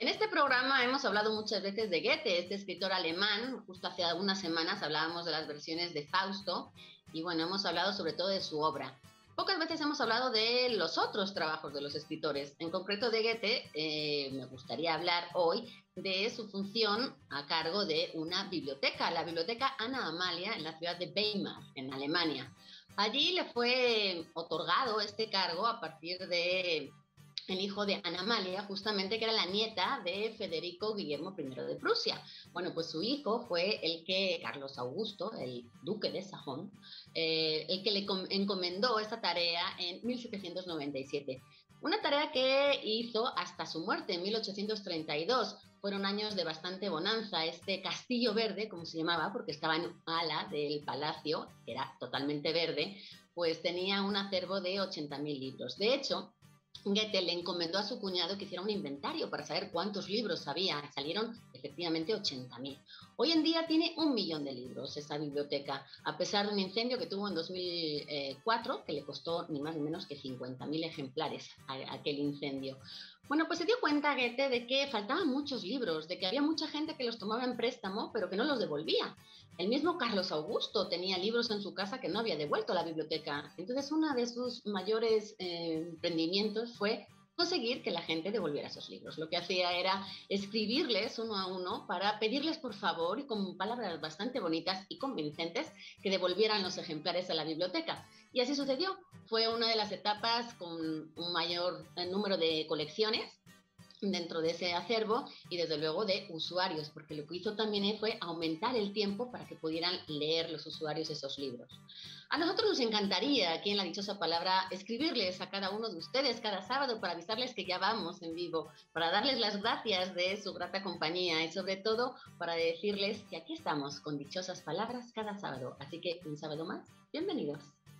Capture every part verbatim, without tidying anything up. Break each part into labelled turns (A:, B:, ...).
A: En este programa hemos hablado muchas veces de Goethe, este escritor alemán. Justo hace algunas semanas hablábamos de las versiones de Fausto y bueno, hemos hablado sobre todo de su obra. Pocas veces hemos hablado de los otros trabajos de los escritores. En concreto de Goethe, eh, me gustaría hablar hoy de su función a cargo de una biblioteca, la Biblioteca Anna Amalia en la ciudad de Weimar, en Alemania. Allí le fue otorgado este cargo a partir de el hijo de Anna Amalia, justamente, que era la nieta de Federico Guillermo primero de Prusia. Bueno, pues su hijo fue el que, Carlos Augusto, el duque de Sajón, eh, el que le encomendó esta tarea en mil setecientos noventa y siete. Una tarea que hizo hasta su muerte en mil ochocientos treinta y dos. Fueron años de bastante bonanza. Este castillo verde, como se llamaba, porque estaba en ala del palacio, que era totalmente verde, pues tenía un acervo de ochenta mil libros. De hecho, Goethe le encomendó a su cuñado que hiciera un inventario para saber cuántos libros había. Salieron efectivamente ochenta mil. Hoy en día tiene un millón de libros esa biblioteca, a pesar de un incendio que tuvo en dos mil cuatro, que le costó ni más ni menos que cincuenta mil ejemplares a aquel incendio. Bueno, pues se dio cuenta Goethe de que faltaban muchos libros, de que había mucha gente que los tomaba en préstamo, pero que no los devolvía. El mismo Carlos Augusto tenía libros en su casa que no había devuelto a la biblioteca. Entonces, uno de sus mayores eh, emprendimientos fue conseguir que la gente devolviera esos libros. Lo que hacía era escribirles uno a uno para pedirles por favor, y con palabras bastante bonitas y convincentes, que devolvieran los ejemplares a la biblioteca. Y así sucedió. Fue una de las etapas con un mayor número de colecciones dentro de ese acervo y desde luego de usuarios, porque lo que hizo también fue aumentar el tiempo para que pudieran leer los usuarios esos libros. A nosotros nos encantaría, aquí en La Dichosa Palabra, escribirles a cada uno de ustedes cada sábado para avisarles que ya vamos en vivo, para darles las gracias de su grata compañía y sobre todo para decirles que aquí estamos con dichosas palabras cada sábado. Así que un sábado más, bienvenidos.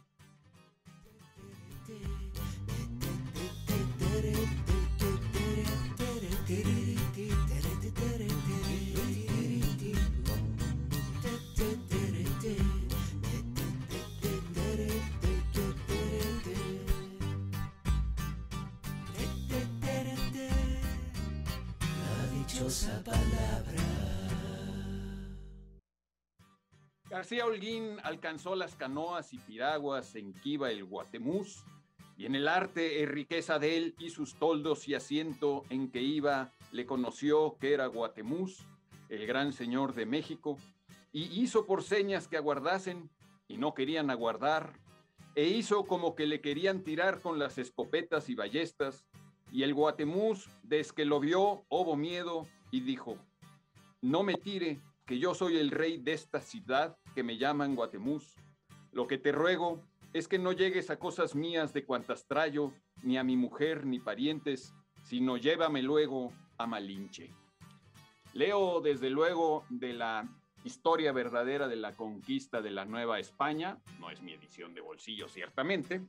B: García Holguín alcanzó las canoas y piraguas en Quiva el Guatemuz, y en el arte y riqueza de él y sus toldos y asiento en que iba, le conoció que era Guatemuz, el gran señor de México, y hizo por señas que aguardasen, y no querían aguardar, e hizo como que le querían tirar con las escopetas y ballestas, y el Guatemuz, desde que lo vio, hubo miedo, y dijo, no me tire, que yo soy el rey de esta ciudad que me llaman Guatemuz. Lo que te ruego es que no llegues a cosas mías de cuantas traigo, ni a mi mujer ni parientes, sino llévame luego a Malinche. Leo desde luego de la historia verdadera de la conquista de la Nueva España, no es mi edición de bolsillo ciertamente,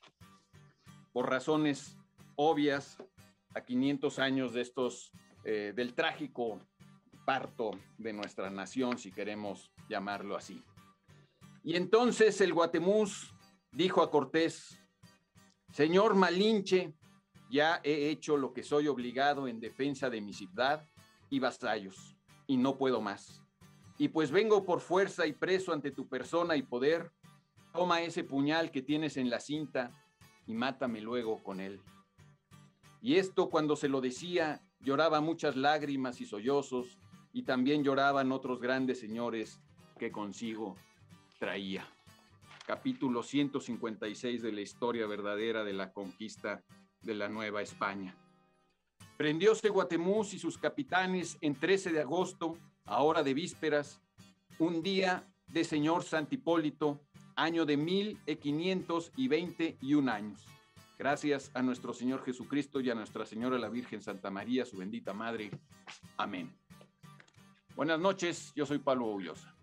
B: por razones obvias, a quinientos años de estos, eh, del trágico parto de nuestra nación, si queremos llamarlo así. Y entonces el Guatemuz dijo a Cortés, señor Malinche, ya he hecho lo que soy obligado en defensa de mi ciudad y vasallos, y no puedo más. Y pues vengo por fuerza y preso ante tu persona y poder, toma ese puñal que tienes en la cinta y mátame luego con él. Y esto cuando se lo decía, lloraba muchas lágrimas y sollozos, y también lloraban otros grandes señores que consigo traía. Capítulo ciento cincuenta y seis de la historia verdadera de la conquista de la Nueva España. Prendióse Guatemuz y sus capitanes en trece de agosto, a hora de vísperas, un día de señor Santipólito, año de mil quinientos veinte y un años. Gracias a nuestro Señor Jesucristo y a Nuestra Señora la Virgen Santa María, su bendita Madre. Amén. Buenas noches, yo soy Pablo Ullosa.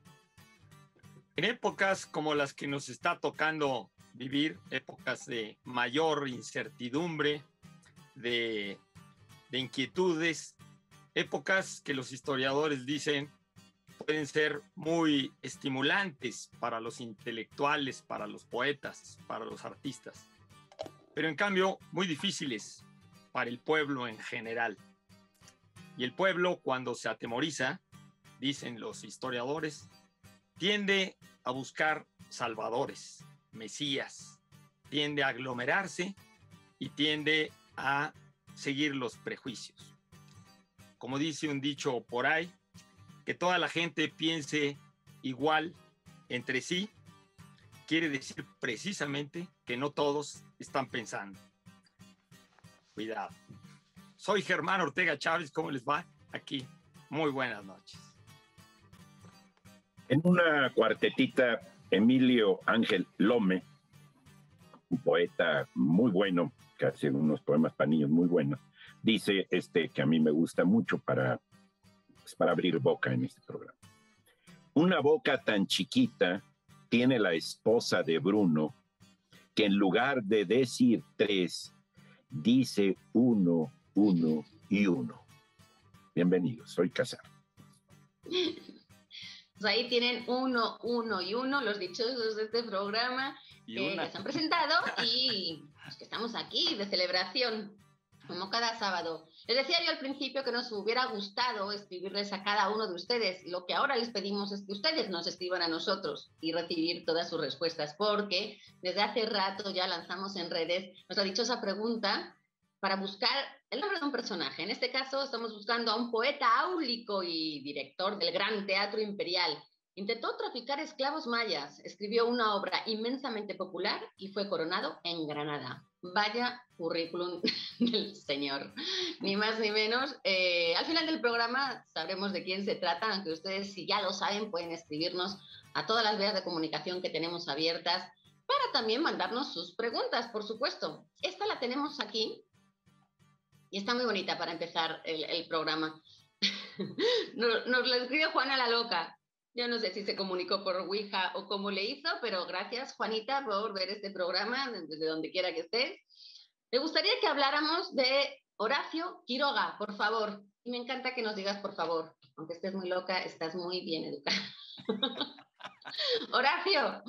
C: En épocas como las que nos está tocando vivir, épocas de mayor incertidumbre, de, de inquietudes, épocas que los historiadores dicen pueden ser muy estimulantes para los intelectuales, para los poetas, para los artistas, pero en cambio muy difíciles para el pueblo en general. Y el pueblo, cuando se atemoriza, dicen los historiadores, tiende a buscar salvadores, mesías, tiende a aglomerarse y tiende a seguir los prejuicios. Como dice un dicho por ahí, que toda la gente piense igual entre sí, quiere decir precisamente que no todos están pensando. Cuidado. Soy Germán Ortega Chávez, ¿cómo les va? Aquí, muy buenas noches.
D: En una cuartetita, Emilio Ángel Lome, un poeta muy bueno, que hace unos poemas para niños muy buenos, dice este que a mí me gusta mucho para, pues, para abrir boca en este programa. Una boca tan chiquita tiene la esposa de Bruno, que en lugar de decir tres, dice uno, uno y uno. Bienvenidos, soy Casar.
A: Pues ahí tienen uno, uno y uno, los dichosos de este programa que les han presentado y pues, que estamos aquí de celebración, como cada sábado. Les decía yo al principio que nos hubiera gustado escribirles a cada uno de ustedes. Lo que ahora les pedimos es que ustedes nos escriban a nosotros y recibir todas sus respuestas, porque desde hace rato ya lanzamos en redes nuestra dichosa pregunta para buscar el nombre de un personaje. En este caso estamos buscando a un poeta áulico y director del Gran Teatro Imperial. Intentó traficar esclavos mayas, escribió una obra inmensamente popular y fue coronado en Granada. Vaya currículum del señor, ni más ni menos. Eh, al final del programa sabremos de quién se trata, aunque ustedes, si ya lo saben, pueden escribirnos a todas las vías de comunicación que tenemos abiertas para también mandarnos sus preguntas, por supuesto. Esta la tenemos aquí y está muy bonita para empezar el, el programa. nos, nos la escribe Juana la Loca. Yo no sé si se comunicó por Ouija o cómo le hizo, pero gracias, Juanita, por ver este programa desde donde quiera que estés. Me gustaría que habláramos de Horacio Quiroga, por favor. Y me encanta que nos digas por favor. Aunque estés muy loca, estás muy bien educada. Horacio.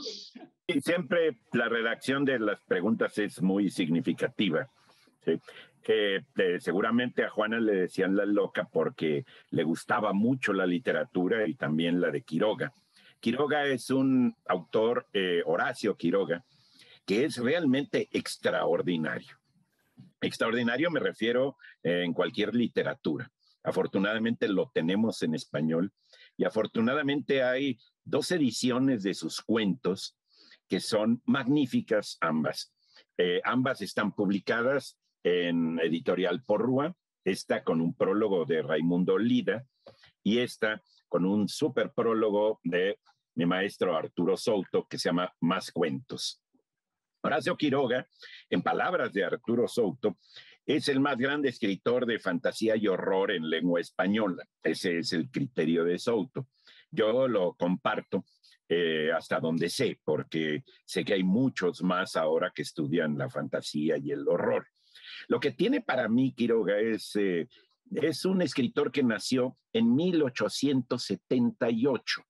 D: Y siempre la redacción de las preguntas es muy significativa, ¿sí? Eh, eh, seguramente a Juana le decían la loca porque le gustaba mucho la literatura y también la de Quiroga. Quiroga es un autor, eh, Horacio Quiroga, que es realmente extraordinario. Extraordinario me refiero eh, en cualquier literatura. Afortunadamente lo tenemos en español y afortunadamente hay dos ediciones de sus cuentos que son magníficas ambas. Eh, ambas están publicadas en Editorial Porrúa, esta con un prólogo de Raimundo Lida y esta con un súper prólogo de mi maestro Arturo Souto que se llama Más Cuentos. Horacio Quiroga, en palabras de Arturo Souto, es el más grande escritor de fantasía y horror en lengua española. Ese es el criterio de Souto. Yo lo comparto eh, hasta donde sé, porque sé que hay muchos más ahora que estudian la fantasía y el horror. Lo que tiene para mí Quiroga es, eh, es un escritor que nació en mil ochocientos setenta y ocho,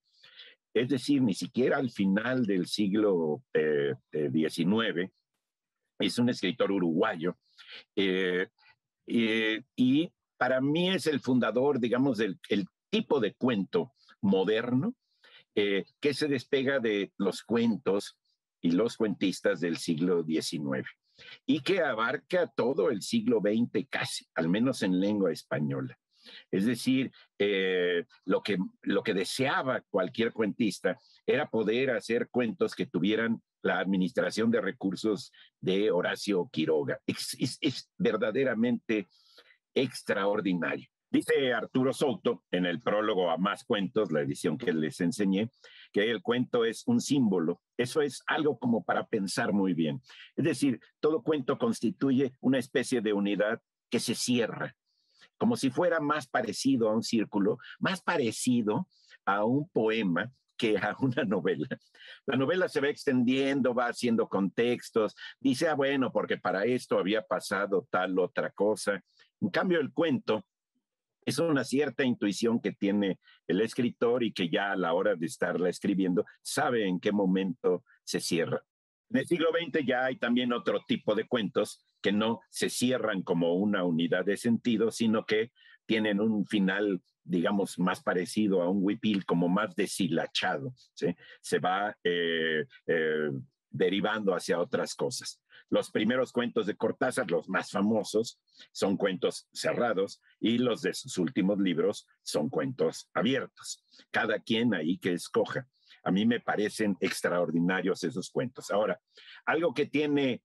D: es decir, ni siquiera al final del siglo eh, diecinueve. Es un escritor uruguayo eh, eh, y para mí es el fundador, digamos, del el tipo de cuento moderno eh, que se despega de los cuentos y los cuentistas del siglo diecinueve. Y que abarca todo el siglo veinte casi, al menos en lengua española. Es decir, eh, lo, que, lo que deseaba cualquier cuentista era poder hacer cuentos que tuvieran la administración de recursos de Horacio Quiroga. Es, es, es verdaderamente extraordinario. Dice Arturo Souto en el prólogo a Más Cuentos, la edición que les enseñé, que el cuento es un símbolo. Eso es algo como para pensar muy bien. Es decir, todo cuento constituye una especie de unidad que se cierra, como si fuera más parecido a un círculo, más parecido a un poema que a una novela. La novela se va extendiendo, va haciendo contextos, dice, ah, bueno, porque para esto había pasado tal otra cosa. En cambio, el cuento es una cierta intuición que tiene el escritor y que ya a la hora de estarla escribiendo sabe en qué momento se cierra. En el siglo veinte ya hay también otro tipo de cuentos que no se cierran como una unidad de sentido, sino que tienen un final, digamos, más parecido a un huipil, como más deshilachado, ¿sí? Se va eh, eh, derivando hacia otras cosas. Los primeros cuentos de Cortázar, los más famosos, son cuentos cerrados y los de sus últimos libros son cuentos abiertos. Cada quien ahí que escoja. A mí me parecen extraordinarios esos cuentos. Ahora, algo que tiene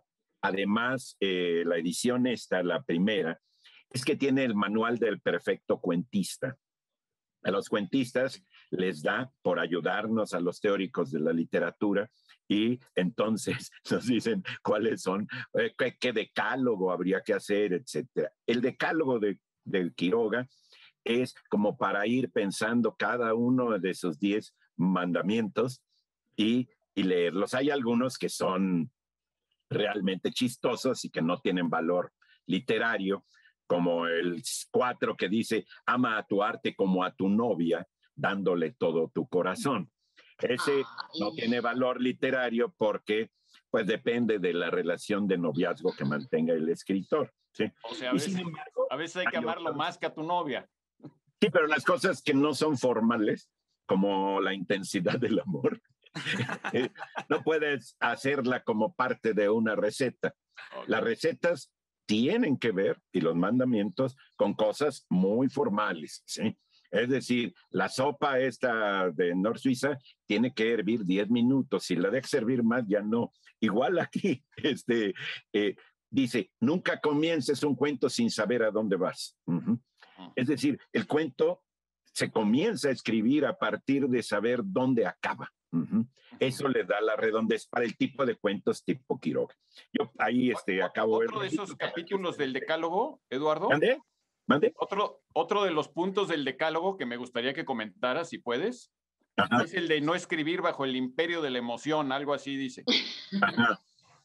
D: además eh, la edición esta, la primera, es que tiene el manual del perfecto cuentista. A los cuentistas les da por ayudarnos a los teóricos de la literatura y entonces nos dicen cuáles son, eh, qué, qué decálogo habría que hacer, etcétera. El decálogo de, de Quiroga es como para ir pensando cada uno de esos diez mandamientos y, y leerlos. Hay algunos que son realmente chistosos y que no tienen valor literario, como el cuatro que dice, ama a tu arte como a tu novia, dándole todo tu corazón. Ese
A: Ay.
D: no tiene valor literario porque pues depende de la relación de noviazgo que mantenga el escritor, ¿sí?
B: O sea, a
D: Y
B: veces,
D: sin embargo,
B: a veces hay que
D: hay
B: amarlo
D: otros-
B: más que a tu novia.
D: Sí, pero las cosas que no son formales, como la intensidad del amor, eh, no puedes hacerla como parte de una receta.
B: Ok.
D: Las recetas tienen que ver, y los mandamientos, con cosas muy formales, ¿sí? Es decir, la sopa esta de Nor Suiza tiene que hervir diez minutos. Si la dejas servir más, ya no. Igual aquí, este, eh, dice, nunca comiences un cuento sin saber a dónde vas. Uh-huh. Es decir, el cuento se comienza a escribir a partir de saber dónde acaba. Uh-huh. Eso le da la redondez para el tipo de cuentos tipo Quiroga. Yo ahí este, acabo...
B: Otro de esos capítulos del decálogo, Eduardo.
D: ¿Mande? ¿Mande?
B: Otro, otro de los puntos del decálogo que me gustaría que comentaras, si puedes,
D: Ajá.
B: es el de no escribir bajo el imperio de la emoción, algo así dice.
D: Ajá.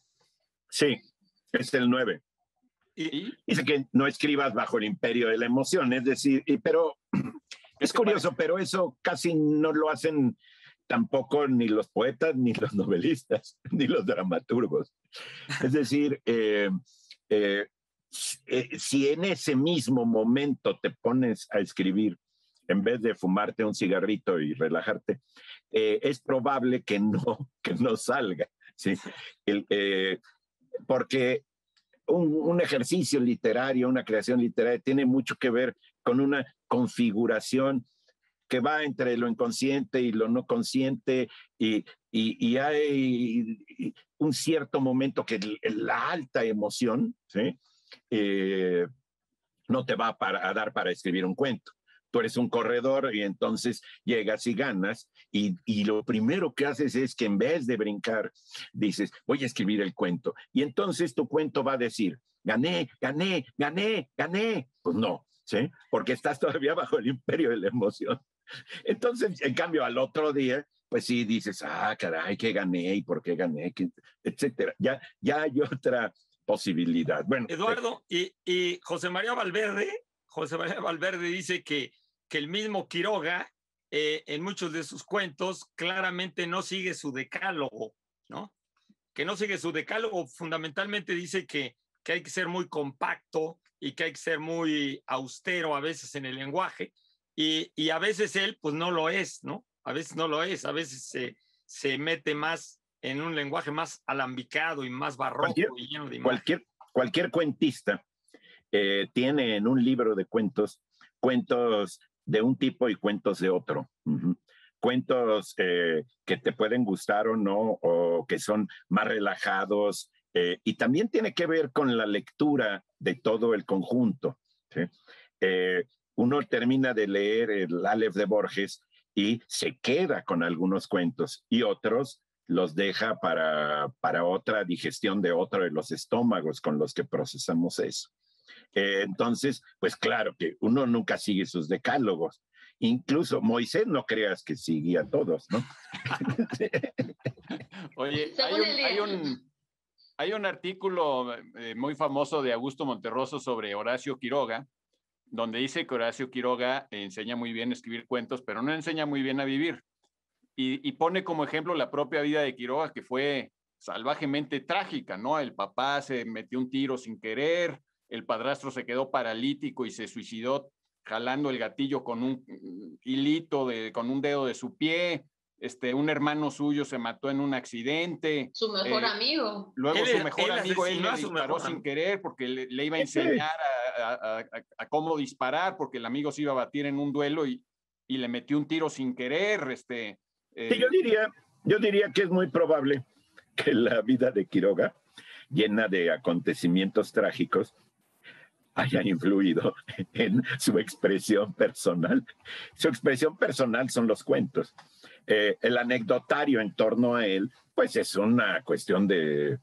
D: Sí, es el nueve.
B: ¿Y?
D: Dice que no escribas bajo el imperio de la emoción, es decir, y, pero es curioso, parece? Pero eso casi no lo hacen tampoco ni los poetas, ni los novelistas, ni los dramaturgos. Es decir, eh, eh, eh, si en ese mismo momento te pones a escribir, en vez de fumarte un cigarrito y relajarte, eh, es probable que no, que no salga, ¿sí? El, eh, porque un, un ejercicio literario, una creación literaria, tiene mucho que ver con una configuración que va entre lo inconsciente y lo no consciente, y, y, y hay un cierto momento que la alta emoción, ¿sí? eh, no te va para, a dar para escribir un cuento. Tú eres un corredor y entonces llegas y ganas y, y lo primero que haces es que en vez de brincar, dices, voy a escribir el cuento. Y entonces tu cuento va a decir, gané, gané, gané, gané. Pues no, ¿sí? Porque estás todavía bajo el imperio de la emoción. Entonces, en cambio, al otro día, pues sí dices, ah, caray, que gané y por qué gané, etcétera. Ya, ya hay otra posibilidad. Bueno,
C: Eduardo, eh, y, y José María Valverde, José María Valverde dice que, que el mismo Quiroga, eh, en muchos de sus cuentos, claramente no sigue su decálogo, ¿no? Que no sigue su decálogo, fundamentalmente dice que, que hay que ser muy compacto y que hay que ser muy austero a veces en el lenguaje, y, y a veces él, pues no lo es, ¿no? A veces no lo es, a veces se, se mete más en un lenguaje más alambicado y más barroco
D: cualquier,
C: y lleno de
D: cualquier, cualquier cuentista eh, tiene en un libro de cuentos, cuentos de un tipo y cuentos de otro. Uh-huh. Cuentos eh, que te pueden gustar o no, o que son más relajados, eh, y también tiene que ver con la lectura de todo el conjunto, ¿sí? Eh, uno termina de leer el Aleph de Borges y se queda con algunos cuentos y otros los deja para, para otra digestión de otro de los estómagos con los que procesamos eso. Eh, entonces, pues claro que uno nunca sigue sus decálogos. Incluso Moisés, no creas que seguía a todos, ¿no?
B: Oye, hay un, hay, un, hay un artículo eh, muy famoso de Augusto Monterroso sobre Horacio Quiroga, donde dice que Horacio Quiroga enseña muy bien a escribir cuentos, pero no enseña muy bien a vivir. Y, y pone como ejemplo la propia vida de Quiroga, que fue salvajemente trágica, ¿no? El papá se metió un tiro sin querer, el padrastro se quedó paralítico y se suicidó jalando el gatillo con un hilito, de, con un dedo de su pie. Este, un hermano suyo se mató en un accidente.
A: Su mejor
B: eh,
A: amigo.
B: Luego
C: Él,
B: su mejor
C: él
B: amigo, él le
C: a su
B: disparó
C: mejor
B: sin
C: amigo.
B: querer porque le, le iba a enseñar a, a, a, a cómo disparar, porque el amigo se iba a batir en un duelo y, y le metió un tiro sin querer. Este, eh,
D: sí, yo diría, yo diría que es muy probable que la vida de Quiroga, llena de acontecimientos trágicos, haya influido en su expresión personal. Su expresión personal son los cuentos. Eh, el anecdotario en torno a él, pues es una cuestión de,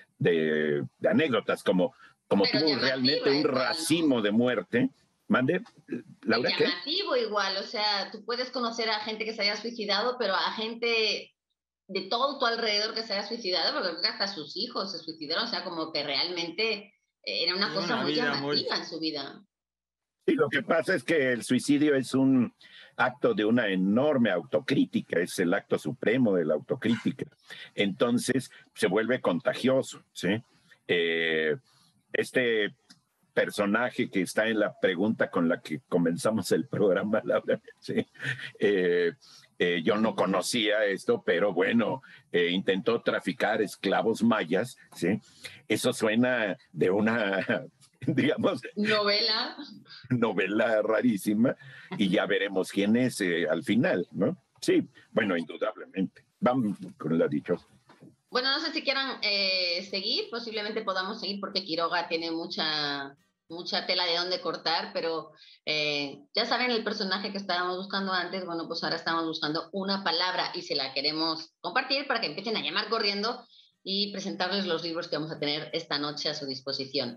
D: de, de anécdotas, como, como tuvo realmente un igual, racimo, ¿no?, de muerte. ¿Mande? ¿Laura,
A: qué? Llamativo igual, o sea, tú puedes conocer a gente que se haya suicidado, pero a gente de todo tu alrededor que se haya suicidado, porque creo que hasta sus hijos se suicidaron, o sea, como que realmente era una cosa una muy llamativa muy... en su vida.
D: Sí, lo que pasa es que el suicidio es un acto de una enorme autocrítica, es el acto supremo de la autocrítica. Entonces se vuelve contagioso, ¿sí? Eh, este personaje que está en la pregunta con la que comenzamos el programa, Laura, ¿sí? Eh, eh, yo no conocía esto, pero bueno, eh, intentó traficar esclavos mayas, ¿sí? Eso suena de una, digamos...
A: Novela.
D: Novela rarísima, y ya veremos quién es eh, al final, ¿no? Sí, bueno, indudablemente. Vamos con la dichosa.
A: Bueno, no sé si quieran eh, seguir, posiblemente podamos seguir porque Quiroga tiene mucha... mucha tela de dónde cortar, pero eh, ya saben el personaje que estábamos buscando antes. Bueno, pues ahora estamos buscando una palabra y se la queremos compartir para que empiecen a llamar corriendo y presentarles los libros que vamos a tener esta noche a su disposición.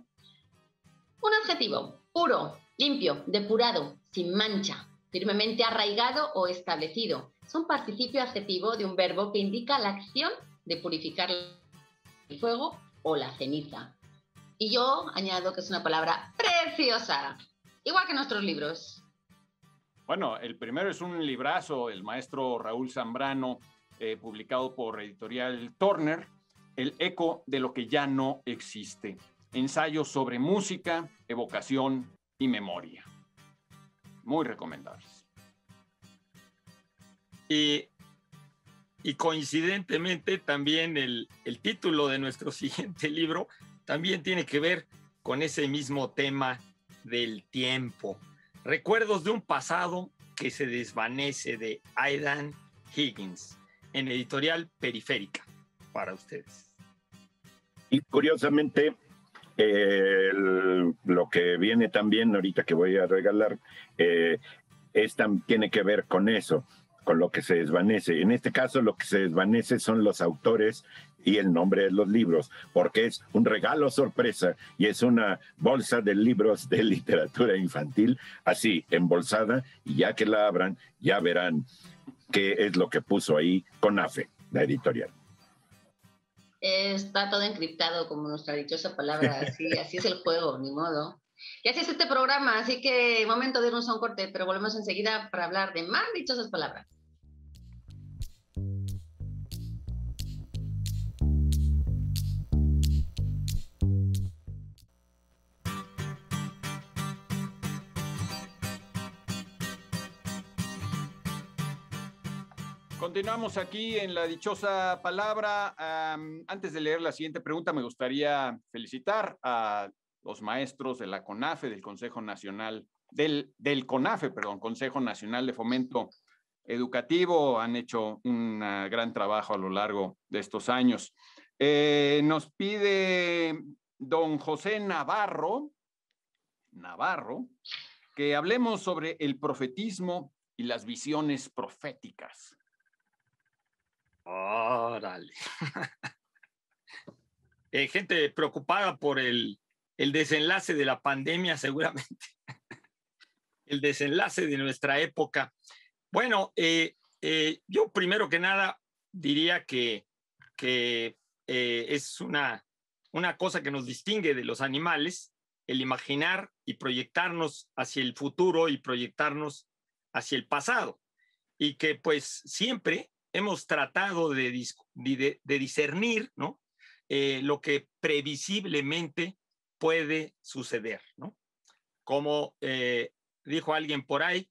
A: Un adjetivo: puro, limpio, depurado, sin mancha, firmemente arraigado o establecido. Son participio adjetivo de un verbo que indica la acción de purificar el fuego o la ceniza. Y yo añado que es una palabra preciosa, igual que nuestros libros.
B: Bueno, el primero es un librazo, el maestro Raúl Zambrano, eh, publicado por Editorial Turner, El eco de lo que ya no existe. Ensayos sobre música, evocación y memoria. Muy recomendables.
C: Y, y coincidentemente también el, el título de nuestro siguiente libro también tiene que ver con ese mismo tema del tiempo. Recuerdos de un pasado que se desvanece, de Aidan Higgins, en Editorial Periférica, para ustedes.
D: Y curiosamente, eh, el, lo que viene también ahorita que voy a regalar, eh, es, tiene que ver con eso, con lo que se desvanece. En este caso, lo que se desvanece son los autores y el nombre de los libros, porque es un regalo sorpresa y es una bolsa de libros de literatura infantil, así, embolsada, y ya que la abran, ya verán qué es lo que puso ahí CONAFE, la editorial.
A: Está todo encriptado, como nuestra dichosa palabra, así, así es el juego, ni modo. Y así es este programa, así que momento de irnos a un corte, pero volvemos enseguida para hablar de más dichosas palabras.
B: Continuamos aquí en la dichosa palabra. Um, antes de leer la siguiente pregunta, me gustaría felicitar a los maestros de la CONAFE, del Consejo Nacional, del, del CONAFE, perdón, Consejo Nacional de Fomento Educativo. Han hecho un uh, gran trabajo a lo largo de estos años. Eh, nos pide don José Navarro, Navarro, que hablemos sobre el profetismo y las visiones proféticas.
C: Órale. eh, gente preocupada por el, el desenlace de la pandemia, seguramente. El desenlace de nuestra época. Bueno, eh, eh, yo primero que nada diría que, que eh, es una, una cosa que nos distingue de los animales, el imaginar y proyectarnos hacia el futuro y proyectarnos hacia el pasado. Y que pues siempre hemos tratado de, de, de discernir, ¿no? eh, lo que previsiblemente puede suceder, ¿no? Como eh, dijo alguien por ahí,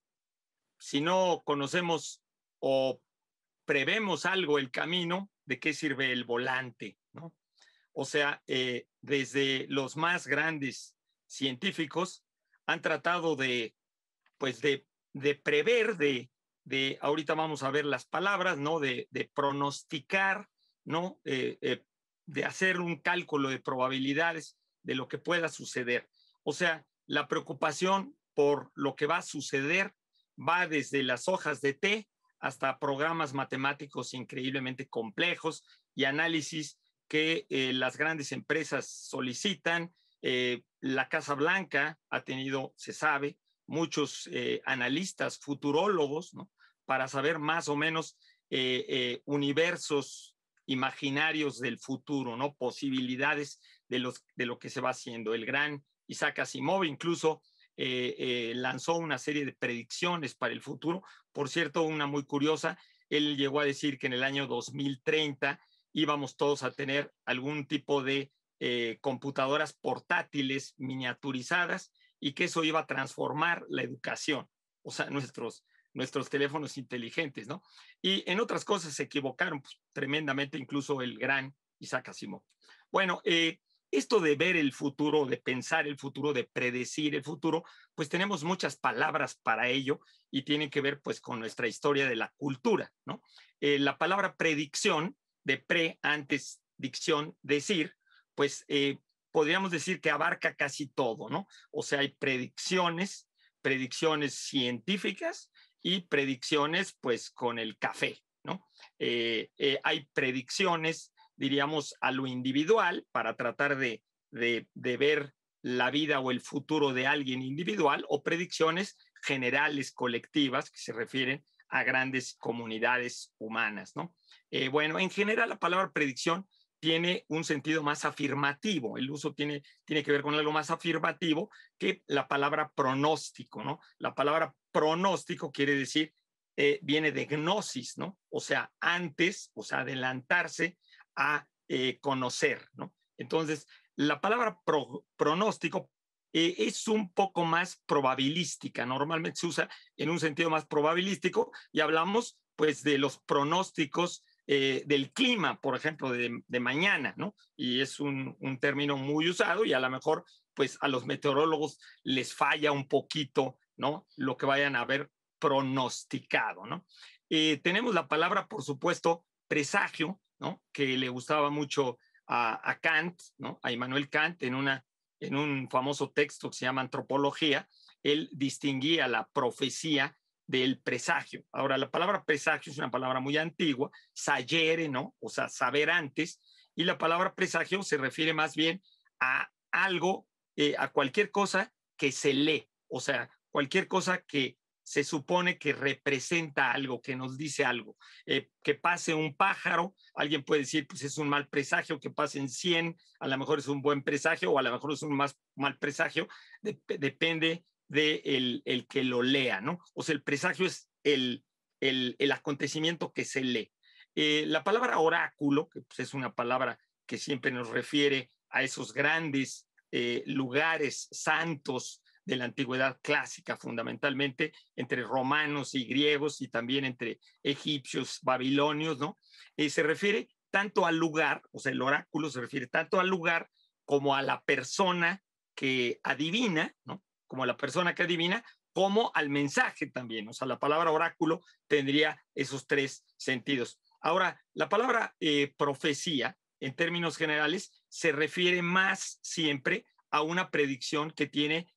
C: si no conocemos o prevemos algo el camino, ¿de qué sirve el volante, ¿no? O sea, eh, desde los más grandes científicos han tratado de, pues de, de prever, de, de, ahorita vamos a ver las palabras, ¿no? De, de pronosticar, ¿no? Eh, eh, de hacer un cálculo de probabilidades de lo que pueda suceder. O sea, la preocupación por lo que va a suceder va desde las hojas de té hasta programas matemáticos increíblemente complejos y análisis que eh, las grandes empresas solicitan. Eh, la Casa Blanca ha tenido, se sabe, muchos eh, analistas, futurólogos, ¿no? Para saber más o menos eh, eh, universos imaginarios del futuro, ¿no? Posibilidades de, los, de lo que se va haciendo. El gran Isaac Asimov incluso eh, eh, lanzó una serie de predicciones para el futuro. Por cierto, una muy curiosa, él llegó a decir que en el año dos mil treinta íbamos todos a tener algún tipo de eh, computadoras portátiles miniaturizadas y que eso iba a transformar la educación, o sea, nuestros, nuestros teléfonos inteligentes, ¿no? Y en otras cosas se equivocaron pues, tremendamente, incluso el gran Isaac Asimov. Bueno, eh, esto de ver el futuro, de pensar el futuro, de predecir el futuro, pues tenemos muchas palabras para ello y tienen que ver pues con nuestra historia de la cultura, ¿no? Eh, la palabra predicción, de pre, antes, dicción, decir, pues eh, podríamos decir que abarca casi todo, ¿no? O sea, hay predicciones, predicciones científicas y predicciones pues con el café, ¿no? Eh, eh, hay predicciones, diríamos, a lo individual para tratar de, de, de ver la vida o el futuro de alguien individual, o predicciones generales, colectivas, que se refieren a grandes comunidades humanas, ¿no? Eh, bueno, en general la palabra predicción tiene un sentido más afirmativo, el uso tiene, tiene que ver con algo más afirmativo que la palabra pronóstico, ¿no? La palabra pronóstico quiere decir, eh, viene de gnosis, ¿no? O sea, antes, o sea, adelantarse a eh, conocer, ¿no? Entonces, la palabra pro, pronóstico eh, es un poco más probabilística, normalmente se usa en un sentido más probabilístico y hablamos pues de los pronósticos eh, del clima, por ejemplo, de, de mañana, ¿no? Y es un, un término muy usado y a lo mejor pues a los meteorólogos les falla un poquito, ¿no? Lo que vayan a haber pronosticado, ¿no? Eh, tenemos la palabra, por supuesto, presagio, ¿no? Que le gustaba mucho a, a Kant, ¿no? A Immanuel Kant en, una, en un famoso texto que se llama Antropología. Él distinguía la profecía del presagio. Ahora, la palabra presagio es una palabra muy antigua, sayere, ¿no? O sea, saber antes, y la palabra presagio se refiere más bien a algo, eh, a cualquier cosa que se lee, o sea, cualquier cosa que se supone que representa algo, que nos dice algo. Eh, que pase un pájaro, alguien puede decir, pues es un mal presagio, que pasen cien, a lo mejor es un buen presagio, o a lo mejor es un más mal presagio, de, depende de el, el que lo lea, ¿no? O sea, el presagio es el, el, el acontecimiento que se lee. Eh, la palabra oráculo, que pues es una palabra que siempre nos refiere a esos grandes eh, lugares santos de la antigüedad clásica, fundamentalmente entre romanos y griegos y también entre egipcios, babilonios, ¿no? Eh, se refiere tanto al lugar, o sea, el oráculo se refiere tanto al lugar como a la persona que adivina, ¿no? Como a la persona que adivina, como al mensaje también. O sea, la palabra oráculo tendría esos tres sentidos. Ahora, la palabra eh, profecía, en términos generales, se refiere más siempre a una predicción que tiene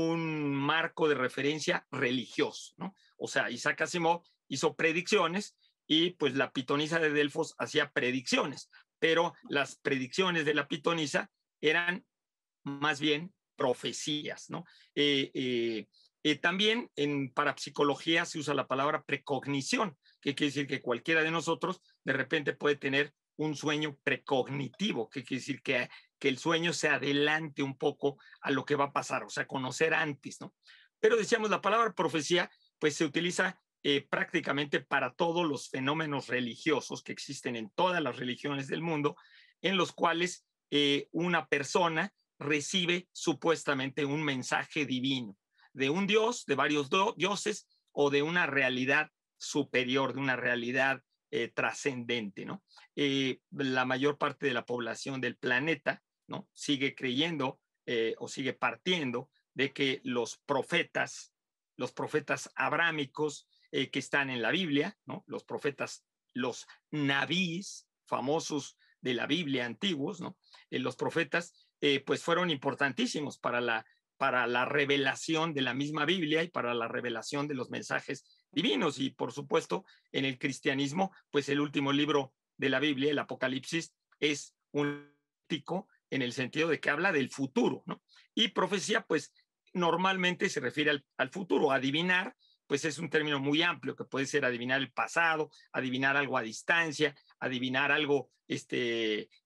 C: un marco de referencia religioso, ¿no? O sea, Isaac Asimov hizo predicciones y pues la pitonisa de Delfos hacía predicciones, pero las predicciones de la pitonisa eran más bien profecías, ¿no? Eh, eh, eh, también en parapsicología se usa la palabra precognición, que quiere decir que cualquiera de nosotros de repente puede tener un sueño precognitivo, que quiere decir que, que el sueño se adelante un poco a lo que va a pasar, o sea, conocer antes, ¿no? Pero decíamos, la palabra profecía, pues se utiliza eh, prácticamente para todos los fenómenos religiosos que existen en todas las religiones del mundo, en los cuales eh, una persona recibe supuestamente un mensaje divino de un dios, de varios dioses o de una realidad superior, de una realidad eh, trascendente, ¿no? Eh, la mayor parte de la población del planeta, ¿no?, sigue creyendo eh, o sigue partiendo de que los profetas, los profetas abrámicos eh, que están en la Biblia, ¿no?, los profetas, los nabíes famosos de la Biblia antiguos, ¿no?, eh, los profetas eh, pues fueron importantísimos para la, para la revelación de la misma Biblia y para la revelación de los mensajes divinos. Y por supuesto, en el cristianismo, pues el último libro de la Biblia, el Apocalipsis, es un ético en el sentido de que habla del futuro, ¿no? Y profecía, pues normalmente se refiere al, al futuro. Adivinar, pues es un término muy amplio, que puede ser adivinar el pasado, adivinar algo a distancia, adivinar algo, este, eh,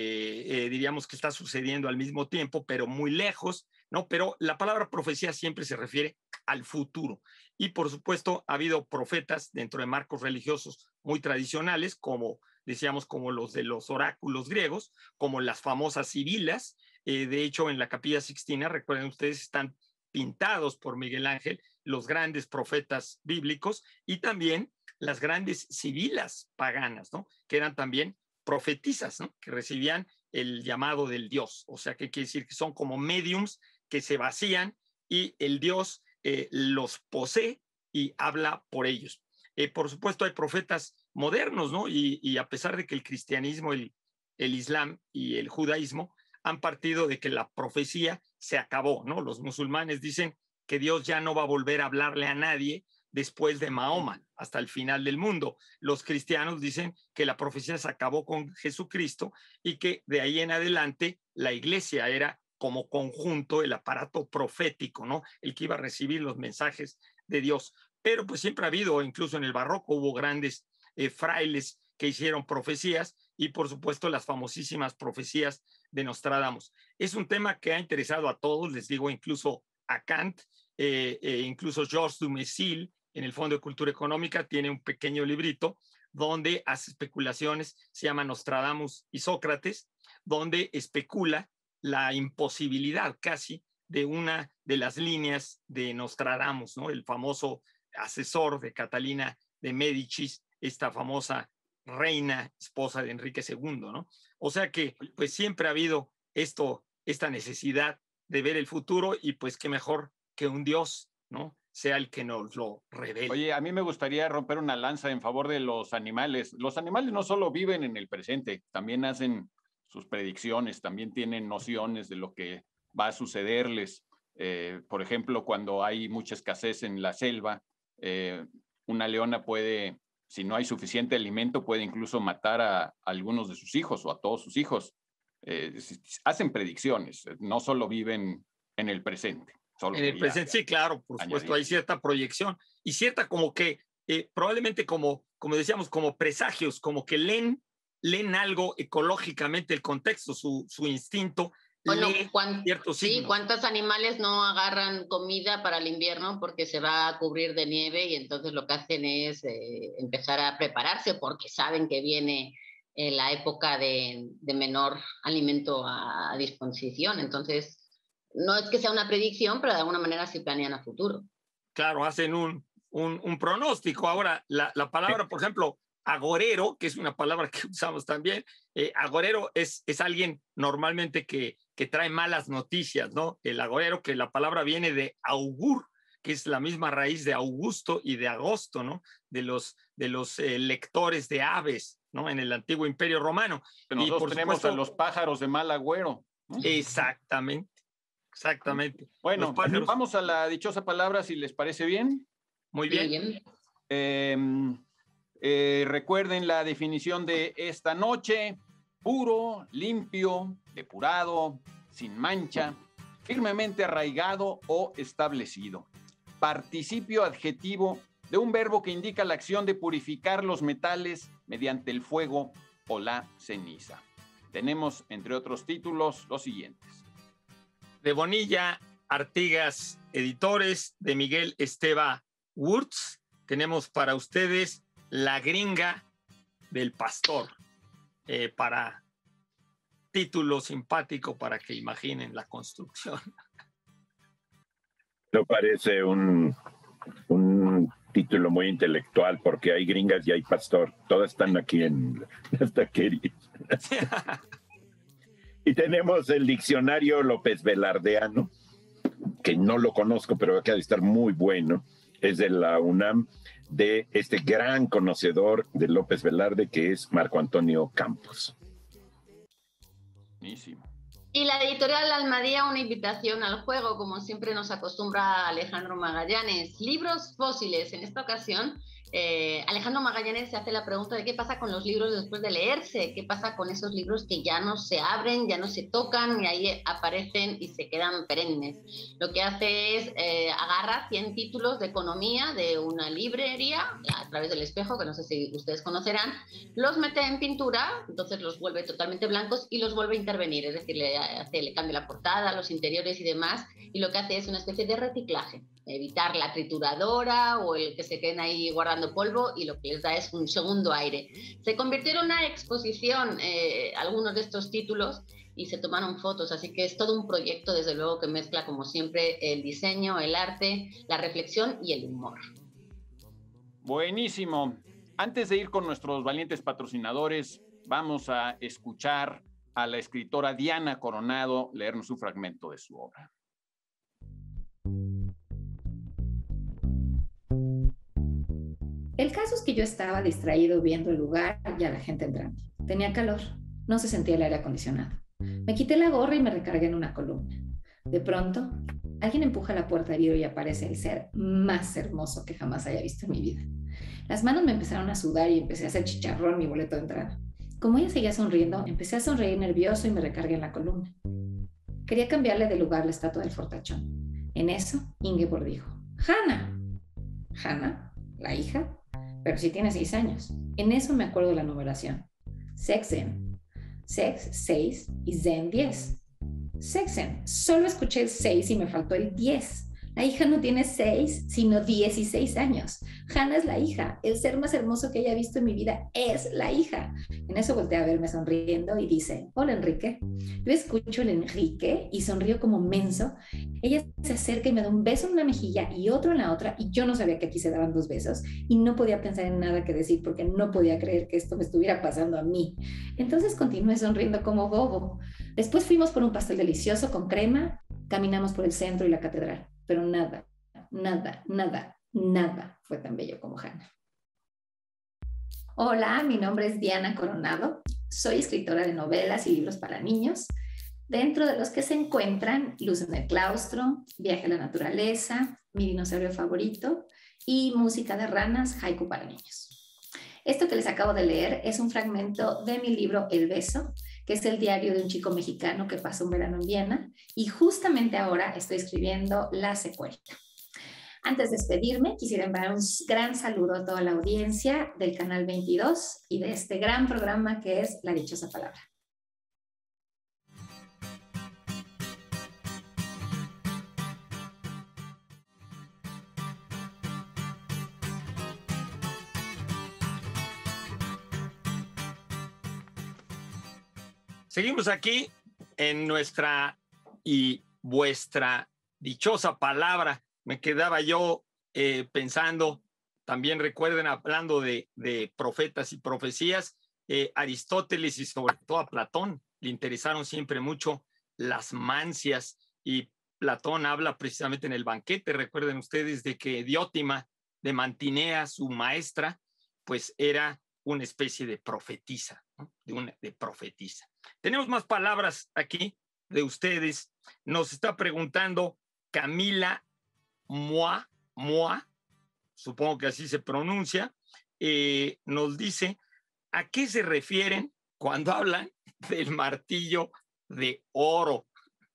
C: eh, diríamos que está sucediendo al mismo tiempo, pero muy lejos, ¿no? Pero la palabra profecía siempre se refiere al futuro. Y por supuesto ha habido profetas dentro de marcos religiosos muy tradicionales, como decíamos, como los de los oráculos griegos, como las famosas sibilas. Eh, de hecho, en la Capilla Sixtina, recuerden ustedes, están pintados por Miguel Ángel los grandes profetas bíblicos y también las grandes sibilas paganas, ¿no?, que eran también profetisas, ¿no?, que recibían el llamado del Dios. O sea, que quiere decir que son como mediums que se vacían y el Dios eh, los posee y habla por ellos. Eh, por supuesto, hay profetas modernos, ¿no? Y, y a pesar de que el cristianismo, el, el islam y el judaísmo han partido de que la profecía se acabó, ¿no? Los musulmanes dicen que Dios ya no va a volver a hablarle a nadie después de Mahoma, hasta el final del mundo. Los cristianos dicen que la profecía se acabó con Jesucristo y que de ahí en adelante la iglesia era como conjunto el aparato profético, ¿no?, el que iba a recibir los mensajes de Dios. Pero pues siempre ha habido, incluso en el barroco hubo grandes eh, frailes que hicieron profecías y por supuesto las famosísimas profecías de Nostradamus. Es un tema que ha interesado a todos, les digo, incluso a Kant, eh, eh, incluso Georges Dumézil, en el Fondo de Cultura Económica, tiene un pequeño librito donde hace especulaciones, se llama Nostradamus y Sócrates, donde especula la imposibilidad casi de una de las líneas de Nostradamus, ¿no?, el famoso asesor de Catalina de Médicis, esta famosa reina, esposa de Enrique segundo, ¿no? O sea que pues siempre ha habido esto, esta necesidad de ver el futuro y pues qué mejor que un Dios, ¿no?, sea el que nos lo revele.
B: Oye, a mí me gustaría romper una lanza en favor de los animales. Los animales no solo viven en el presente, también hacen sus predicciones, también tienen nociones de lo que va a sucederles. Eh, por ejemplo, cuando hay mucha escasez en la selva, eh, una leona puede, si no hay suficiente alimento, puede incluso matar a, a algunos de sus hijos o a todos sus hijos. Eh, hacen predicciones, no solo viven en el presente. Solo
C: en el presente, sí, claro, por supuesto, añadir. Hay cierta proyección y cierta como que, eh, probablemente como, como decíamos, como presagios, como que leen, leen algo ecológicamente el contexto, su, su instinto.
A: Bueno,
C: lee ciertos
A: sí,
C: signos.
A: ¿cuántos animales no agarran comida para el invierno porque se va a cubrir de nieve y entonces lo que hacen es eh, empezar a prepararse porque saben que viene eh, la época de, de menor alimento a, a disposición? Entonces, no es que sea una predicción, pero de alguna manera sí planean a futuro.
C: Claro, hacen un, un, un pronóstico. Ahora, la, la palabra, por ejemplo, agorero, que es una palabra que usamos también, eh, agorero es, es alguien normalmente que, que trae malas noticias, ¿no? El agorero, que la palabra viene de augur, que es la misma raíz de Augusto y de agosto, ¿no? De los, de los eh, lectores de aves, ¿no? En el antiguo Imperio Romano.
B: Nosotros
C: y por
B: tenemos
C: supuesto,
B: a los pájaros de mal agüero, ¿no?
C: Exactamente. Exactamente.
B: Bueno, pájaros... vamos a la dichosa palabra, si les parece bien.
C: Muy bien. bien.
B: Eh, eh, recuerden la definición de esta noche: puro, limpio, depurado, sin mancha, firmemente arraigado o establecido. Participio adjetivo de un verbo que indica la acción de purificar los metales mediante el fuego o la ceniza. Tenemos, entre otros títulos, los siguientes:
C: de Bonilla Artigas Editores, de Miguel Esteba Wurtz. Tenemos para ustedes La gringa del pastor, eh, para título simpático para que imaginen la construcción.
D: No parece un, un título muy intelectual, porque hay gringas y hay pastor. Todas están aquí en las taquerías. Y tenemos el diccionario López Velardeano, que no lo conozco, pero que ha de estar muy bueno. Es de la UNAM, de este gran conocedor de López Velarde, que es Marco Antonio Campos.
B: Buenísimo.
A: Y la editorial Almadía, una invitación al juego, como siempre nos acostumbra Alejandro Magallanes. Libros fósiles. En esta ocasión, eh, Alejandro Magallanes se hace la pregunta de qué pasa con los libros después de leerse, qué pasa con esos libros que ya no se abren, ya no se tocan y ahí aparecen y se quedan perennes. Lo que hace es eh, agarra cien títulos de economía de una librería a través del espejo, que no sé si ustedes conocerán, los mete en pintura, entonces los vuelve totalmente blancos y los vuelve a intervenir, es decir, le, hace, le cambia la portada, los interiores y demás, y lo que hace es una especie de reciclaje, evitar la trituradora o el que se queden ahí guardando polvo, y lo que les da es un segundo aire. Se convirtió en una exposición eh, algunos de estos títulos y se tomaron fotos, así que es todo un proyecto, desde luego, que mezcla, como siempre, el diseño, el arte, la reflexión y el humor.
B: Buenísimo. Antes de ir con nuestros valientes patrocinadores, vamos a escuchar a la escritora Diana Coronado leernos un fragmento de su obra.
E: El caso es que yo estaba distraído viendo el lugar y a la gente entrando. Tenía calor, no se sentía el aire acondicionado. Me quité la gorra y me recargué en una columna. De pronto, alguien empuja la puerta de vidrio y aparece el ser más hermoso que jamás haya visto en mi vida. Las manos me empezaron a sudar y empecé a hacer chicharrón mi boleto de entrada. Como ella seguía sonriendo, empecé a sonreír nervioso y me recargué en la columna. Quería cambiarle de lugar la estatua del fortachón. En eso, Ingeborg dijo: ¡Hannah! ¿Hannah? ¿La hija? Pero sí tiene seis años. En eso me acuerdo de la numeración. Sexen. Sex, seis y Zen, diez. Sexen. Solo escuché el seis y me faltó el diez. La hija no tiene seis, sino dieciséis años. Hannah es la hija. El ser más hermoso que haya visto en mi vida es la hija. En eso voltea a verme sonriendo y dice: hola, Enrique. Yo escucho el Enrique y sonrío como menso. Ella se acerca y me da un beso en una mejilla y otro en la otra, y yo no sabía que aquí se daban dos besos y no podía pensar en nada que decir porque no podía creer que esto me estuviera pasando a mí. Entonces continué sonriendo como bobo. Después fuimos por un pastel delicioso con crema, caminamos por el centro y la catedral, pero nada, nada, nada, nada fue tan bello como Hannah. Hola, mi nombre es Diana Coronado. Soy escritora de novelas y libros para niños, dentro de los que se encuentran Luz en el claustro, Viaje a la naturaleza, Mi dinosaurio favorito y Música de ranas, haiku para niños. Esto que les acabo de leer es un fragmento de mi libro El beso, que es el diario de un chico mexicano que pasa un verano en Viena, y justamente ahora estoy escribiendo la secuela. Antes de despedirme, quisiera enviar un gran saludo a toda la audiencia del Canal veintidós y de este gran programa que es La Dichosa Palabra.
C: Seguimos aquí en nuestra y vuestra dichosa palabra. Me quedaba yo eh, pensando, también recuerden, hablando de, de profetas y profecías, eh, Aristóteles y sobre todo a Platón le interesaron siempre mucho las mancias, y Platón habla precisamente en el banquete, recuerden ustedes, de que Diótima de Mantinea, su maestra, pues era una especie de profetisa, ¿no? de, una, de profetisa. Tenemos más palabras aquí de ustedes. Nos está preguntando Camila Moa, Moa, supongo que así se pronuncia, eh, nos dice: ¿a qué se refieren cuando hablan del martillo de oro?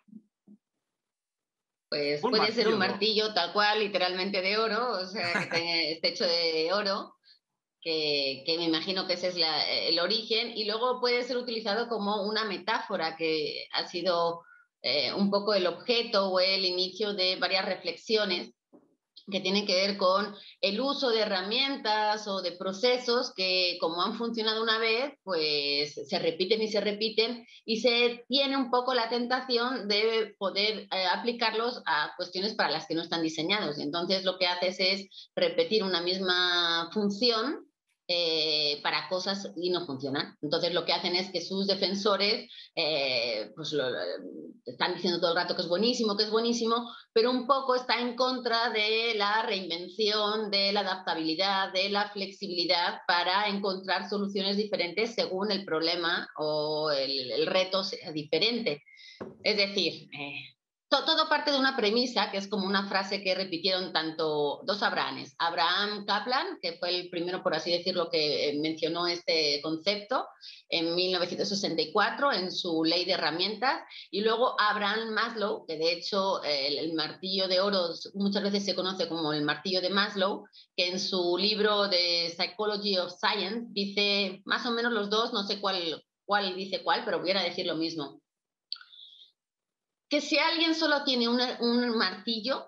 A: Pues un puede ser un martillo tal cual, literalmente de oro, o sea, que esté hecho de oro, que, que me imagino que ese es la, el origen, y luego puede ser utilizado como una metáfora que ha sido eh, un poco el objeto o el inicio de varias reflexiones, que tienen que ver con el uso de herramientas o de procesos que, como han funcionado una vez, pues se repiten y se repiten, y se tiene un poco la tentación de poder eh, aplicarlos a cuestiones para las que no están diseñados. Entonces lo que haces es repetir una misma función eh, para cosas y no funcionan. Entonces lo que hacen es que sus defensores eh, pues lo, lo, están diciendo todo el rato que es buenísimo, que es buenísimo, pero un poco está en contra de la reinvención, de la adaptabilidad, de la flexibilidad para encontrar soluciones diferentes según el problema o el, el reto sea diferente. Es decir, eh, to, todo parte de una premisa que es como una frase que repitieron tanto dos Abrahames. Abraham Kaplan, que fue el primero, por así decirlo, que mencionó este concepto en mil novecientos sesenta y cuatro en su Ley de Herramientas, y luego Abraham Maslow, que de hecho el, el martillo de oro muchas veces se conoce como el martillo de Maslow, que en su libro de Psychology of Science dice más o menos los dos, no sé cuál, cuál dice cuál, pero voy a decir lo mismo. Que si alguien solo tiene una, un martillo,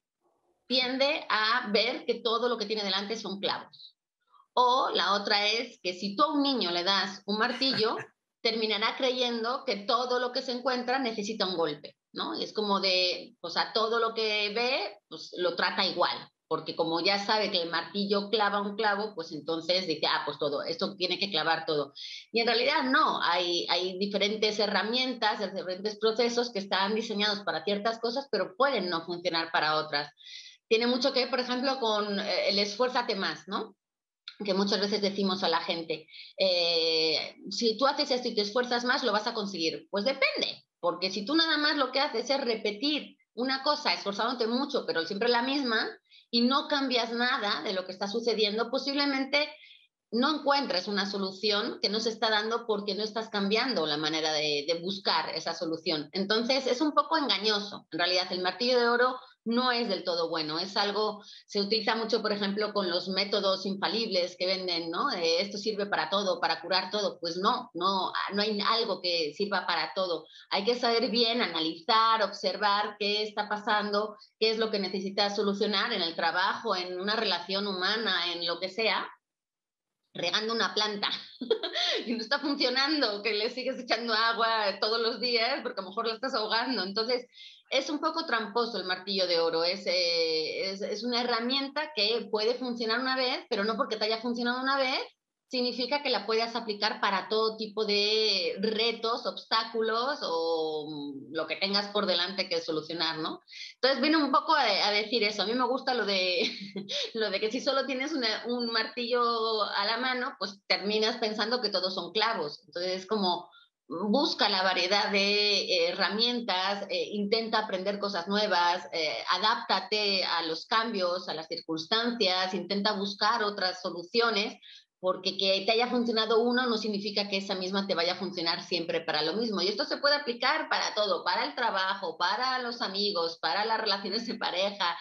A: tiende a ver que todo lo que tiene delante son clavos. O la otra es que si tú a un niño le das un martillo, terminará creyendo que todo lo que se encuentra necesita un golpe, ¿no? Y es como de, o sea, todo lo que ve, pues lo trata igual, porque como ya sabe que el martillo clava un clavo, pues entonces dice, ah, pues todo, esto tiene que clavar todo. Y en realidad no, hay, hay diferentes herramientas, diferentes procesos que están diseñados para ciertas cosas, pero pueden no funcionar para otras. Tiene mucho que ver, por ejemplo, con el esfuérzate más, ¿no? Que muchas veces decimos a la gente, eh, si tú haces esto y te esfuerzas más, lo vas a conseguir. Pues depende, porque si tú nada más lo que haces es repetir una cosa esforzándote mucho, pero siempre la misma, y no cambias nada de lo que está sucediendo, posiblemente no encuentres una solución que no se está dando porque no estás cambiando la manera de, de buscar esa solución. Entonces es un poco engañoso. En realidad el martillo de oro no es del todo bueno. Es algo, se utiliza mucho, por ejemplo, con los métodos infalibles que venden, ¿no? Eh, esto sirve para todo, para curar todo. Pues no, no, no hay algo que sirva para todo. Hay que saber bien analizar, observar qué está pasando, qué es lo que necesitas solucionar en el trabajo, en una relación humana, en lo que sea, regando una planta y no está funcionando, que le sigues echando agua todos los días porque a lo mejor la estás ahogando. Entonces es un poco tramposo el martillo de oro, es, eh, es, es una herramienta que puede funcionar una vez, pero no porque te haya funcionado una vez significa que la puedas aplicar para todo tipo de retos, obstáculos o lo que tengas por delante que solucionar, ¿no? Entonces viene un poco a, a decir eso. A mí me gusta lo de, lo de que si solo tienes una, un martillo a la mano, pues terminas pensando que todos son clavos. Entonces es como busca la variedad de herramientas, eh, intenta aprender cosas nuevas, eh, adáptate a los cambios, a las circunstancias, intenta buscar otras soluciones, porque que te haya funcionado uno no significa que esa misma te vaya a funcionar siempre para lo mismo. Y esto se puede aplicar para todo, para el trabajo, para los amigos, para las relaciones de pareja,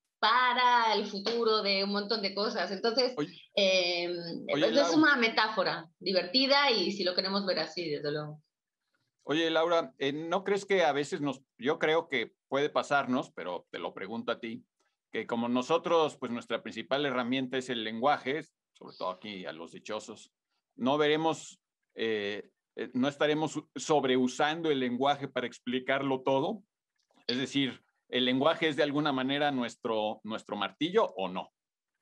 A: para el futuro de un montón de cosas. Entonces, oye, eh, oye, es una metáfora divertida y si lo queremos ver así, desde luego.
B: Oye, Laura, eh, ¿no crees que a veces nos, yo creo que puede pasarnos, pero te lo pregunto a ti, que como nosotros, pues nuestra principal herramienta es el lenguaje, sobre todo aquí a los dichosos, no veremos, eh, eh, no estaremos sobreusando el lenguaje para explicarlo todo? Es decir, ¿el lenguaje es de alguna manera nuestro, nuestro martillo o no?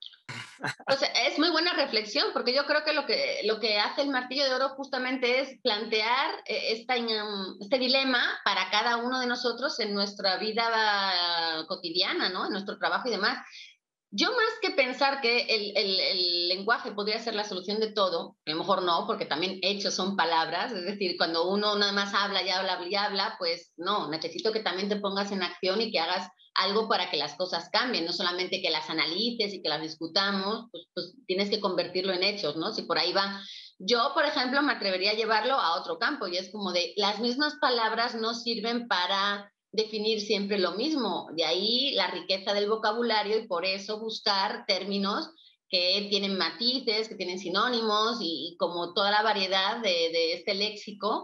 A: Pues es muy buena reflexión, porque yo creo que lo que, lo que hace el martillo de oro justamente es plantear esta, este dilema para cada uno de nosotros en nuestra vida cotidiana, ¿no? En nuestro trabajo y demás. Yo más que pensar que el, el, el lenguaje podría ser la solución de todo, a lo mejor no, porque también hechos son palabras, es decir, cuando uno nada más habla y habla y habla, pues no, necesito que también te pongas en acción y que hagas algo para que las cosas cambien, no solamente que las analices y que las discutamos, pues, pues tienes que convertirlo en hechos, ¿no? Si por ahí va. Yo, por ejemplo, me atrevería a llevarlo a otro campo y es como de, las mismas palabras no sirven para definir siempre lo mismo, de ahí la riqueza del vocabulario y por eso buscar términos que tienen matices, que tienen sinónimos y, y como toda la variedad de, de este léxico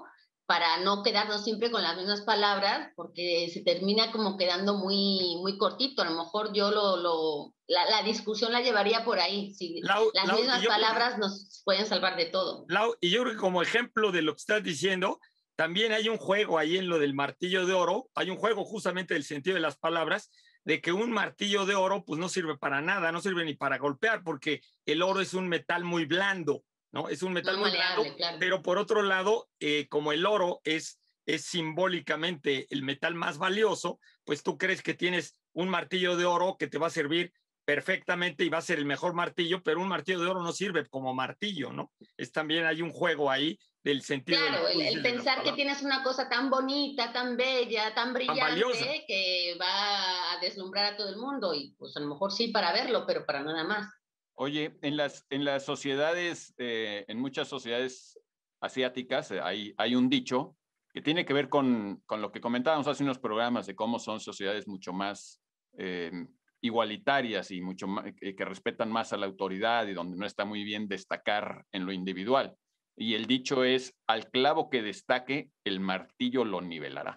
A: para no quedarnos siempre con las mismas palabras, porque se termina como quedando muy, muy cortito. A lo mejor yo lo, lo la, la discusión la llevaría por ahí. Si
C: Lau,
A: las
C: Lau,
A: mismas
C: yo,
A: palabras nos pueden salvar de todo.
C: Lau, y yo creo que como ejemplo de lo que estás diciendo, también hay un juego ahí en lo del martillo de oro, hay un juego justamente del sentido de las palabras, de que un martillo de oro pues no sirve para nada, no sirve ni para golpear, porque el oro es un metal muy blando, ¿no? Es un metal
A: No
C: muy
A: maleable,
C: blando,
A: claro.
C: pero por otro lado, eh, como el oro es, es simbólicamente el metal más valioso, pues tú crees que tienes un martillo de oro que te va a servir perfectamente y va a ser el mejor martillo, pero un martillo de oro no sirve como martillo, ¿no? Es también hay un juego ahí del sentido.
A: Claro,
C: del,
A: el, el pensar que tienes una cosa tan bonita, tan bella, tan brillante, que va a deslumbrar a todo el mundo y pues a lo mejor sí para verlo, pero para nada más.
B: Oye, en las, en las sociedades, eh, en muchas sociedades asiáticas eh, hay, hay un dicho que tiene que ver con, con lo que comentábamos hace unos programas de cómo son sociedades mucho más eh, igualitarias y mucho más, eh, que respetan más a la autoridad y donde no está muy bien destacar en lo individual. Y el dicho es, al clavo que destaque, el martillo lo nivelará.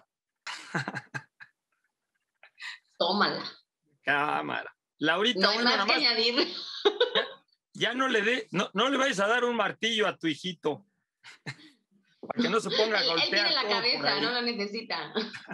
A: Tómala.
C: Cámara. Laurita,
A: no hay
C: bueno,
A: más
C: nada
A: que
C: más,
A: añadir.
C: Ya, ya no le dé, no, no le vayas a dar un martillo a tu hijito. Para que no se ponga a
A: él,
C: golpear.
A: él tiene la
C: todo
A: cabeza, no lo necesita.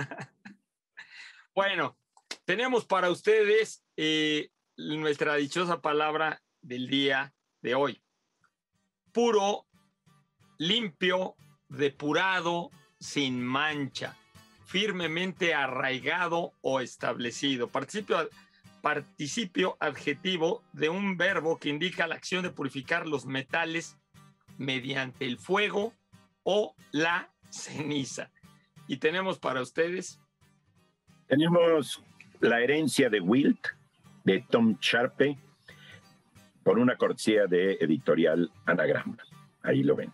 C: Bueno, tenemos para ustedes eh, nuestra dichosa palabra del día de hoy. Puro, limpio, depurado, sin mancha, firmemente arraigado o establecido. Participio, participio adjetivo de un verbo que indica la acción de purificar los metales mediante el fuego o la ceniza. Y tenemos para ustedes.
D: Tenemos La herencia de Wilt, de Tom Sharpe, por una cortesía de Editorial Anagrama. Ahí lo ven.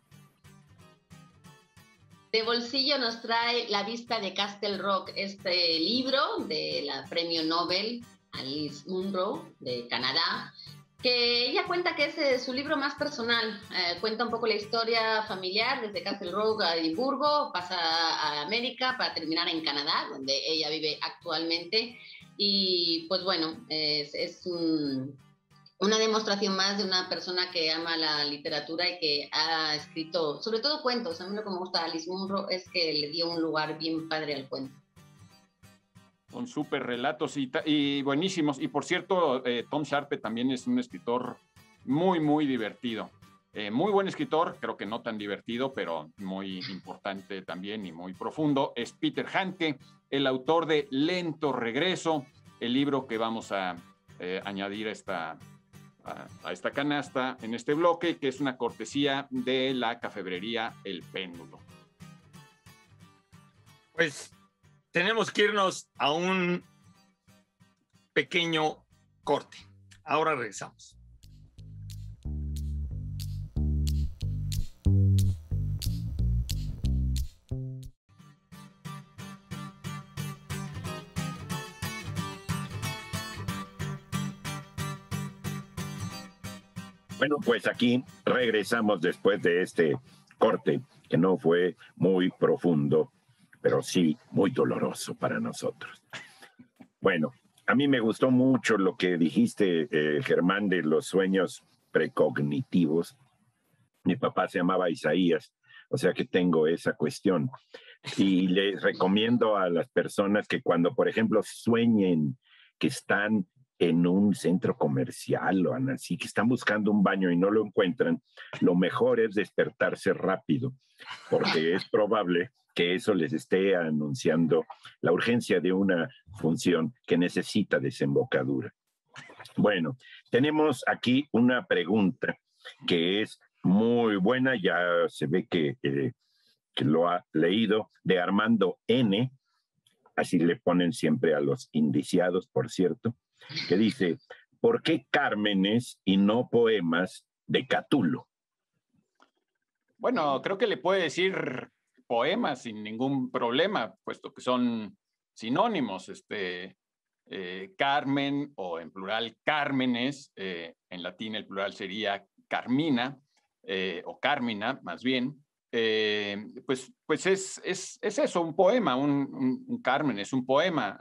A: De bolsillo nos trae La vista de Castle Rock, este libro de la premio Nobel Alice Munro de Canadá, que ella cuenta que es eh, su libro más personal. Eh, cuenta un poco la historia familiar desde Castle Rock a Edimburgo, pasa a América para terminar en Canadá, donde ella vive actualmente. Y pues bueno, es, es un, una demostración más de una persona que ama la literatura y que ha escrito, sobre todo cuentos. A mí lo que me gusta de Alice Munro es que le dio un lugar bien padre al cuento.
B: Son súper relatos y, y buenísimos. Y por cierto, eh, Tom Sharpe también es un escritor muy, muy divertido. Eh, muy buen escritor, creo que no tan divertido, pero muy importante también y muy profundo. Es Peter Handke, el autor de Lento Regreso, el libro que vamos a eh, añadir a esta, a, a esta canasta en este bloque, que es una cortesía de la cafebrería El Péndulo.
C: Pues tenemos que irnos a un pequeño corte. Ahora regresamos.
D: Bueno, pues aquí regresamos después de este corte, que no fue muy profundo, pero sí muy doloroso para nosotros. Bueno, a mí me gustó mucho lo que dijiste, eh, Germán, de los sueños precognitivos. Mi papá se llamaba Isaías, o sea que tengo esa cuestión. Y les recomiendo a las personas que cuando, por ejemplo, sueñen que están en un centro comercial o así, que están buscando un baño y no lo encuentran, lo mejor es despertarse rápido, porque es probable que eso les esté anunciando la urgencia de una función que necesita desembocadura. Bueno, tenemos aquí una pregunta que es muy buena, ya se ve que, eh, que lo ha leído, de Armando N., así le ponen siempre a los indiciados, por cierto, que dice, ¿por qué Cármenes y no poemas de Catulo?
B: Bueno, creo que le puede decir poemas sin ningún problema, puesto que son sinónimos, este, eh, Carmen, o en plural Cármenes, eh, en latín el plural sería Carmina, eh, o Carmina, más bien, eh, pues, pues es, es, es eso, un poema, un, un, un Carmen, es un poema.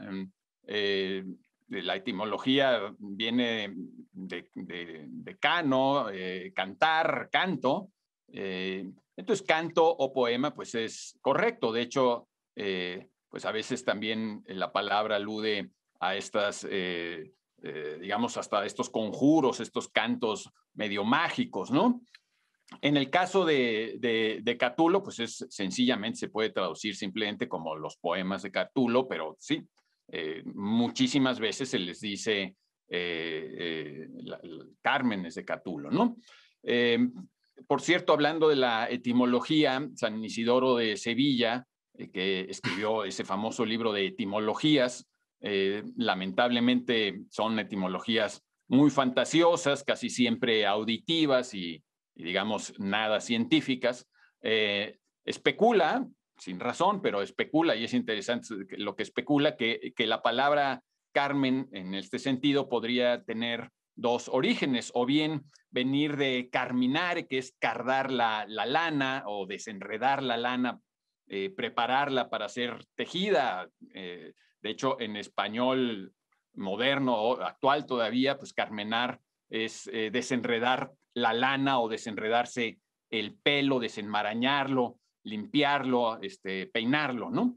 B: Eh, la etimología viene de, de, de cano, eh, cantar, canto. Eh, entonces, canto o poema, pues es correcto. De hecho, eh, pues a veces también la palabra alude a estas, eh, eh, digamos, hasta estos conjuros, estos cantos medio mágicos, ¿no? En el caso de, de, de Catulo, pues es sencillamente, se puede traducir simplemente como los poemas de Catulo, pero sí, eh, muchísimas veces se les dice eh, eh, la, la, Cármenes de Catulo, ¿no? Eh, por cierto, hablando de la etimología, San Isidoro de Sevilla, eh, que escribió ese famoso libro de etimologías, eh, lamentablemente son etimologías muy fantasiosas, casi siempre auditivas y y digamos nada científicas, eh, especula, sin razón, pero especula, y es interesante lo que especula, que, que la palabra Carmen en este sentido podría tener dos orígenes, o bien venir de carminar, que es cardar la, la lana o desenredar la lana, eh, prepararla para ser tejida. Eh, de hecho, en español moderno o actual todavía, pues carmenar es eh, desenredar la lana o desenredarse el pelo, desenmarañarlo, limpiarlo, este, peinarlo, ¿no?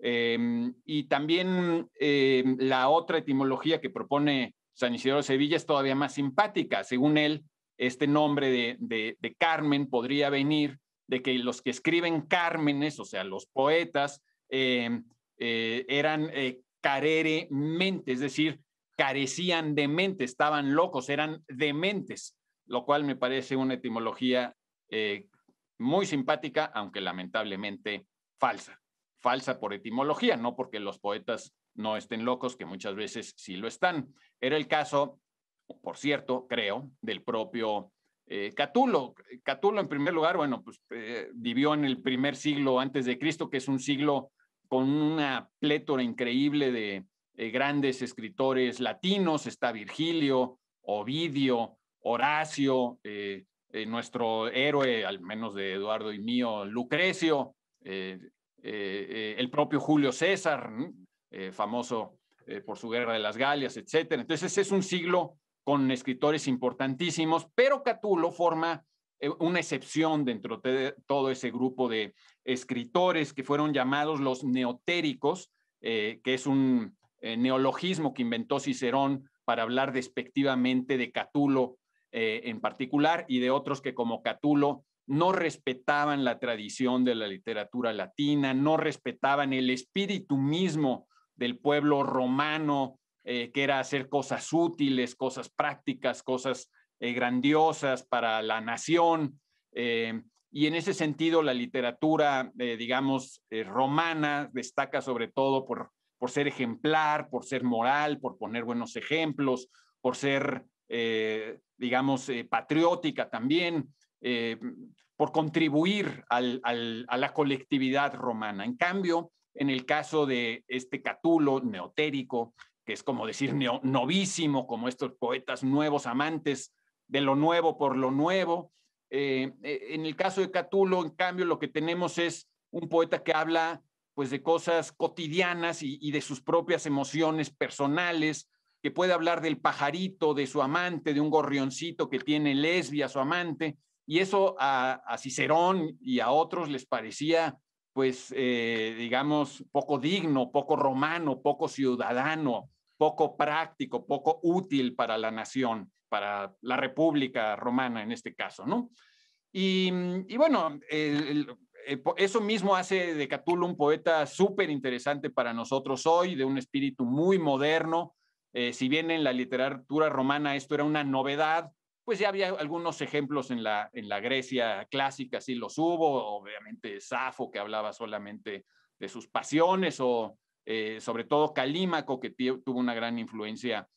B: Eh, y también eh, la otra etimología que propone San Isidoro de Sevilla es todavía más simpática. Según él, este nombre de, de, de Carmen podría venir de que los que escriben cármenes, o sea, los poetas, eh, eh, eran eh, carere mente, es decir, carecían de mente, estaban locos, eran dementes, lo cual me parece una etimología eh, muy simpática, aunque lamentablemente falsa. Falsa por etimología, no porque los poetas no estén locos, que muchas veces sí lo están. Era el caso, por cierto, creo, del propio eh, Catulo. Catulo, en primer lugar, bueno, pues eh, vivió en el primer siglo antes de Cristo, que es un siglo con una plétora increíble de eh, grandes escritores latinos. Está Virgilio, Ovidio, Horacio, eh, eh, nuestro héroe, al menos de Eduardo y mío, Lucrecio, eh, eh, eh, el propio Julio César, eh, famoso eh, por su Guerra de las Galias, etcétera. Entonces es un siglo con escritores importantísimos, pero Catulo forma eh, una excepción dentro de todo ese grupo de escritores que fueron llamados los neotéricos, eh, que es un eh, neologismo que inventó Cicerón para hablar despectivamente de Catulo eh, en particular, y de otros que como Catulo no respetaban la tradición de la literatura latina, no respetaban el espíritu mismo del pueblo romano, eh, que era hacer cosas útiles, cosas prácticas, cosas eh, grandiosas para la nación. Eh, y en ese sentido la literatura, eh, digamos, eh, romana destaca sobre todo por, por ser ejemplar, por ser moral, por poner buenos ejemplos, por ser, eh, digamos, eh, patriótica también, eh, por contribuir al, al, a la colectividad romana. En cambio, en el caso de este Catulo neotérico, que es como decir neo, novísimo, como estos poetas nuevos, amantes de lo nuevo por lo nuevo, eh, en el caso de Catulo, en cambio, lo que tenemos es un poeta que habla pues de cosas cotidianas y, y de sus propias emociones personales, que puede hablar del pajarito de su amante, de un gorrioncito que tiene lesbia su amante, y eso a, a Cicerón y a otros les parecía, pues, eh, digamos, poco digno, poco romano, poco ciudadano, poco práctico, poco útil para la nación, para la República Romana en este caso, ¿no? Y, y bueno, el, el, eso mismo hace de Catulo un poeta súper interesante para nosotros hoy, de un espíritu muy moderno. Eh, si bien en la literatura romana esto era una novedad, pues ya había algunos ejemplos en la, en la Grecia clásica, sí los hubo, obviamente Safo, que hablaba solamente de sus pasiones, o eh, sobre todo Calímaco, que tuvo una gran influencia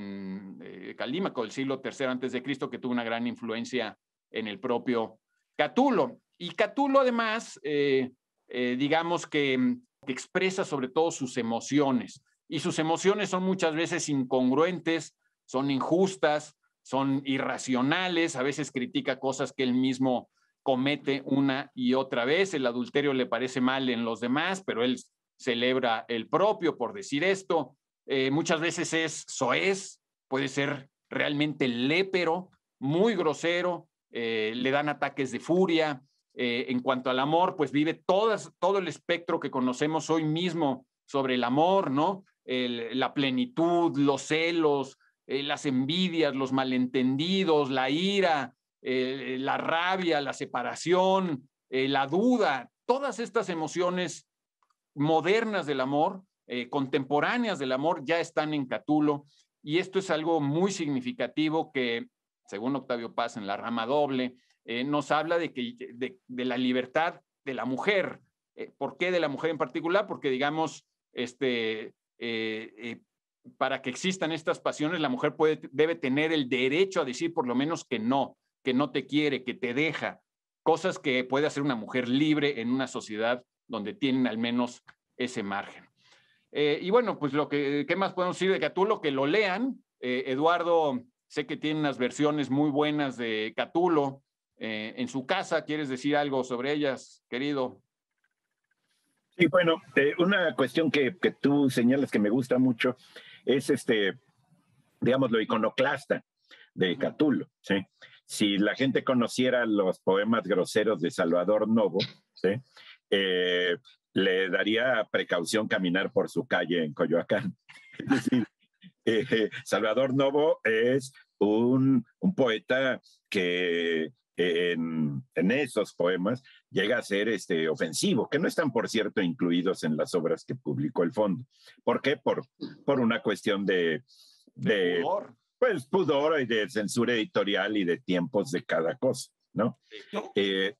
B: en eh, Calímaco del siglo tercero antes de Cristo, que tuvo una gran influencia en el propio Catulo. Y Catulo además, eh, eh, digamos que, que expresa sobre todo sus emociones, y sus emociones son muchas veces incongruentes, son injustas, son irracionales, a veces critica cosas que él mismo comete una y otra vez. El adulterio le parece mal en los demás, pero él celebra el propio, por decir esto. Eh, muchas veces es soez, puede ser realmente lépero, muy grosero, eh, le dan ataques de furia. Eh, en cuanto al amor, pues vive todas, todo el espectro que conocemos hoy mismo sobre el amor, ¿no? El, la plenitud, los celos, eh, las envidias, los malentendidos, la ira, eh, la rabia, la separación, eh, la duda, todas estas emociones modernas del amor, eh, contemporáneas del amor, ya están en Catulo, y esto es algo muy significativo que, según Octavio Paz en La Rama Doble, eh, nos habla de, que, de, de la libertad de la mujer. Eh, ¿Por qué de la mujer en particular? Porque, digamos, este, eh, eh, para que existan estas pasiones, la mujer puede, debe tener el derecho a decir por lo menos que no, que no te quiere, que te deja, cosas que puede hacer una mujer libre en una sociedad donde tienen al menos ese margen. Eh, y bueno, pues lo que, ¿qué más podemos decir de Catulo? Que lo lean. Eh, Eduardo, sé que tiene unas versiones muy buenas de Catulo eh, en su casa. ¿Quieres decir algo sobre ellas, querido?
D: Sí, bueno, eh, una cuestión que, que tú señalas que me gusta mucho es, este, digamos, lo iconoclasta de Catulo, ¿sí? Si la gente conociera los poemas groseros de Salvador Novo, ¿sí? eh, le daría precaución caminar por su calle en Coyoacán. Es decir, eh, Salvador Novo es un, un poeta que en, en esos poemas llega a ser este, ofensivo, que no están, por cierto, incluidos en las obras que publicó el Fondo. ¿Por qué? Por, por una cuestión de, de,
B: de pudor.
D: Pues pudor y de censura editorial y de tiempos de cada cosa, ¿no?
C: No.
D: Eh,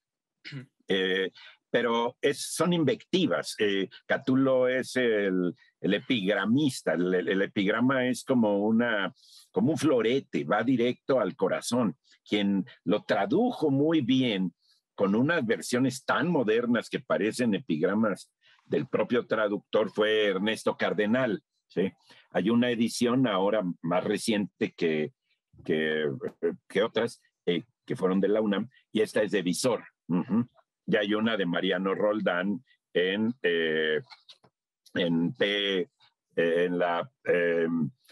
D: eh, pero es, son invectivas. Eh, Catulo es el, el epigramista. El, el epigrama es como, una, como un florete, va directo al corazón. Quien lo tradujo muy bien con unas versiones tan modernas que parecen epigramas del propio traductor fue Ernesto Cardenal, ¿sí? Hay una edición ahora más reciente que, que, que otras eh, que fueron de la UNAM, y esta es de Visor. Uh-huh. Y hay una de Mariano Roldán en, eh, en, P, eh, en la eh,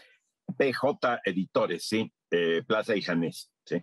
D: P J Editores, ¿sí? Eh, Plaza y Janés, ¿sí?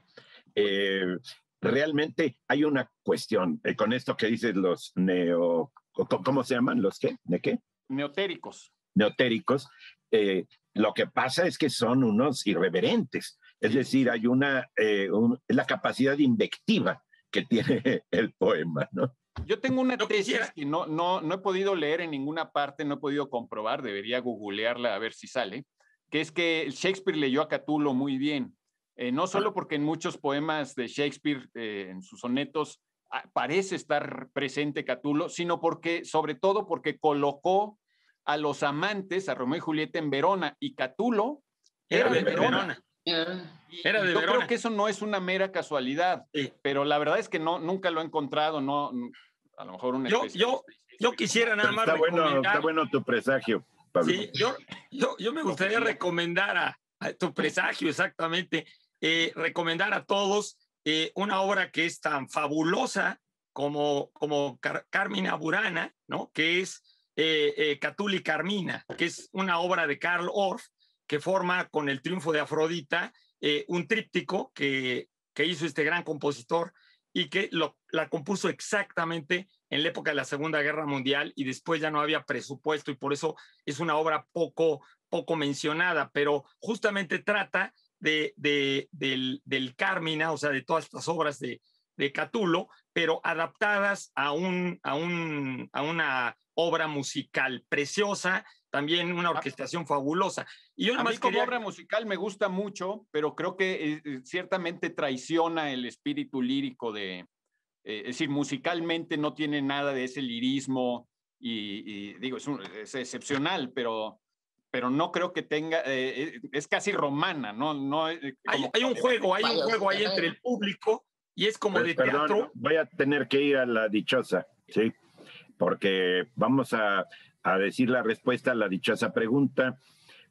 D: Eh, realmente hay una cuestión eh, con esto que dices los neo... ¿Cómo se llaman? ¿Los qué? ¿De qué?
B: Neotéricos.
D: Neotéricos. Eh, lo que pasa es que son unos irreverentes. Es sí. decir, hay una... Eh, un, la capacidad invectiva que tiene el poema, ¿no?
B: Yo tengo una tesis que no, no, no he podido leer en ninguna parte, no he podido comprobar, debería googlearla a ver si sale, que es que Shakespeare leyó a Catulo muy bien. Eh, no solo porque en muchos poemas de Shakespeare, eh, en sus sonetos, ah, parece estar presente Catulo, sino porque, sobre todo porque colocó a los amantes, a Romeo y Julieta en Verona, y Catulo
C: era, era de Verona.
B: Verona. Y, era de yo Verona. Creo que eso no es una mera casualidad, sí. pero la verdad es que no, nunca lo he encontrado, no, a lo mejor una
C: yo, yo, yo quisiera nada más
D: está recomendar... Bueno, está bueno tu presagio, Pablo.
C: Sí, yo, yo, yo me gustaría recomendar a, a tu presagio, exactamente, eh, recomendar a todos eh, una obra que es tan fabulosa como, como Car Carmina Burana, ¿no? Que es eh, eh, Catulo y Carmina, que es una obra de Karl Orff que forma con el triunfo de Afrodita eh, un tríptico que, que hizo este gran compositor y que lo, la compuso exactamente en la época de la Segunda Guerra Mundial, y después ya no había presupuesto y por eso es una obra poco, poco mencionada, pero justamente trata de, de, del, del Carmina, o sea, de todas estas obras de, de Catulo, pero adaptadas a, un, a, un, a una obra musical preciosa, también una orquestación fabulosa. Y yo
B: a mí como quería... obra musical me gusta mucho, pero creo que eh, ciertamente traiciona el espíritu lírico de... Eh, es decir, musicalmente no tiene nada de ese lirismo y, y digo, es, un, es excepcional, pero... pero no creo que tenga, eh, es casi romana, ¿no? no
C: eh, hay, hay un juego, hay un juego ahí entre el público y es como pues, de
D: perdón,
C: teatro.
D: Voy a tener que ir a la dichosa, ¿sí? Porque vamos a, a decir la respuesta a la dichosa pregunta.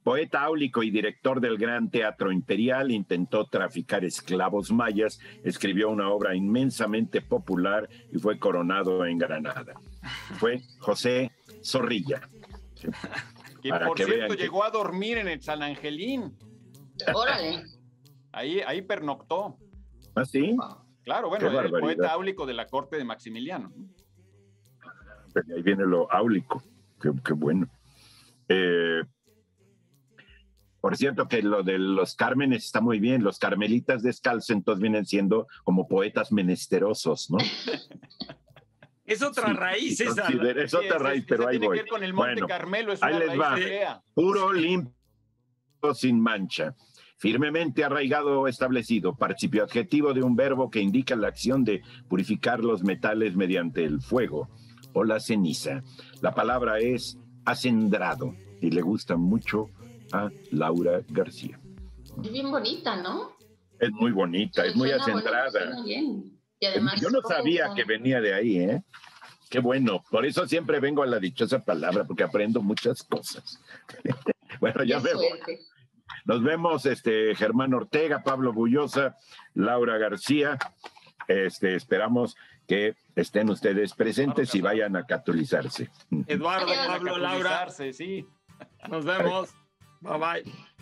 D: Poeta áulico y director del Gran Teatro Imperial, intentó traficar esclavos mayas, escribió una obra inmensamente popular y fue coronado en Granada. Fue José Zorrilla.
B: Que por que cierto llegó que... a dormir en el San Angelín.
A: Órale.
B: Ahí, ahí pernoctó.
D: ¿Ah, sí?
B: Claro, bueno, el poeta áulico de la corte de Maximiliano.
D: Ahí viene lo áulico. Qué, qué bueno. Eh, por cierto que lo de los Cármenes está muy bien. Los carmelitas descalzos entonces vienen siendo como poetas menesterosos, ¿no?
C: Es otra sí, raíz esa.
D: Es, es
B: sí,
D: otra
B: es,
D: raíz,
B: es,
D: pero ahí
B: tiene
D: voy.
B: Que ver con el Monte
D: bueno,
B: Carmelo, es
D: ahí
B: una
D: les
B: raíz
D: va.
B: fea.
D: Puro, limpio, sin mancha. Firmemente arraigado o establecido, participio adjetivo de un verbo que indica la acción de purificar los metales mediante el fuego o la ceniza. La palabra es acendrado y le gusta mucho a Laura García.
A: Es bien bonita, ¿no?
D: Es muy bonita, sí, es muy acendrada.
A: Bueno, bien. Y además,
D: yo no sabía que venía de ahí, ¿eh? Qué bueno, por eso siempre vengo a la dichosa palabra, porque aprendo muchas cosas. Bueno, ya me voy. Nos vemos, este, Germán Ortega, Pablo Bullosa, Laura García. Este, esperamos que estén ustedes presentes y vayan a catolizarse.
C: Eduardo, Pablo, Laura.
B: Sí.
C: Nos vemos. Bye bye.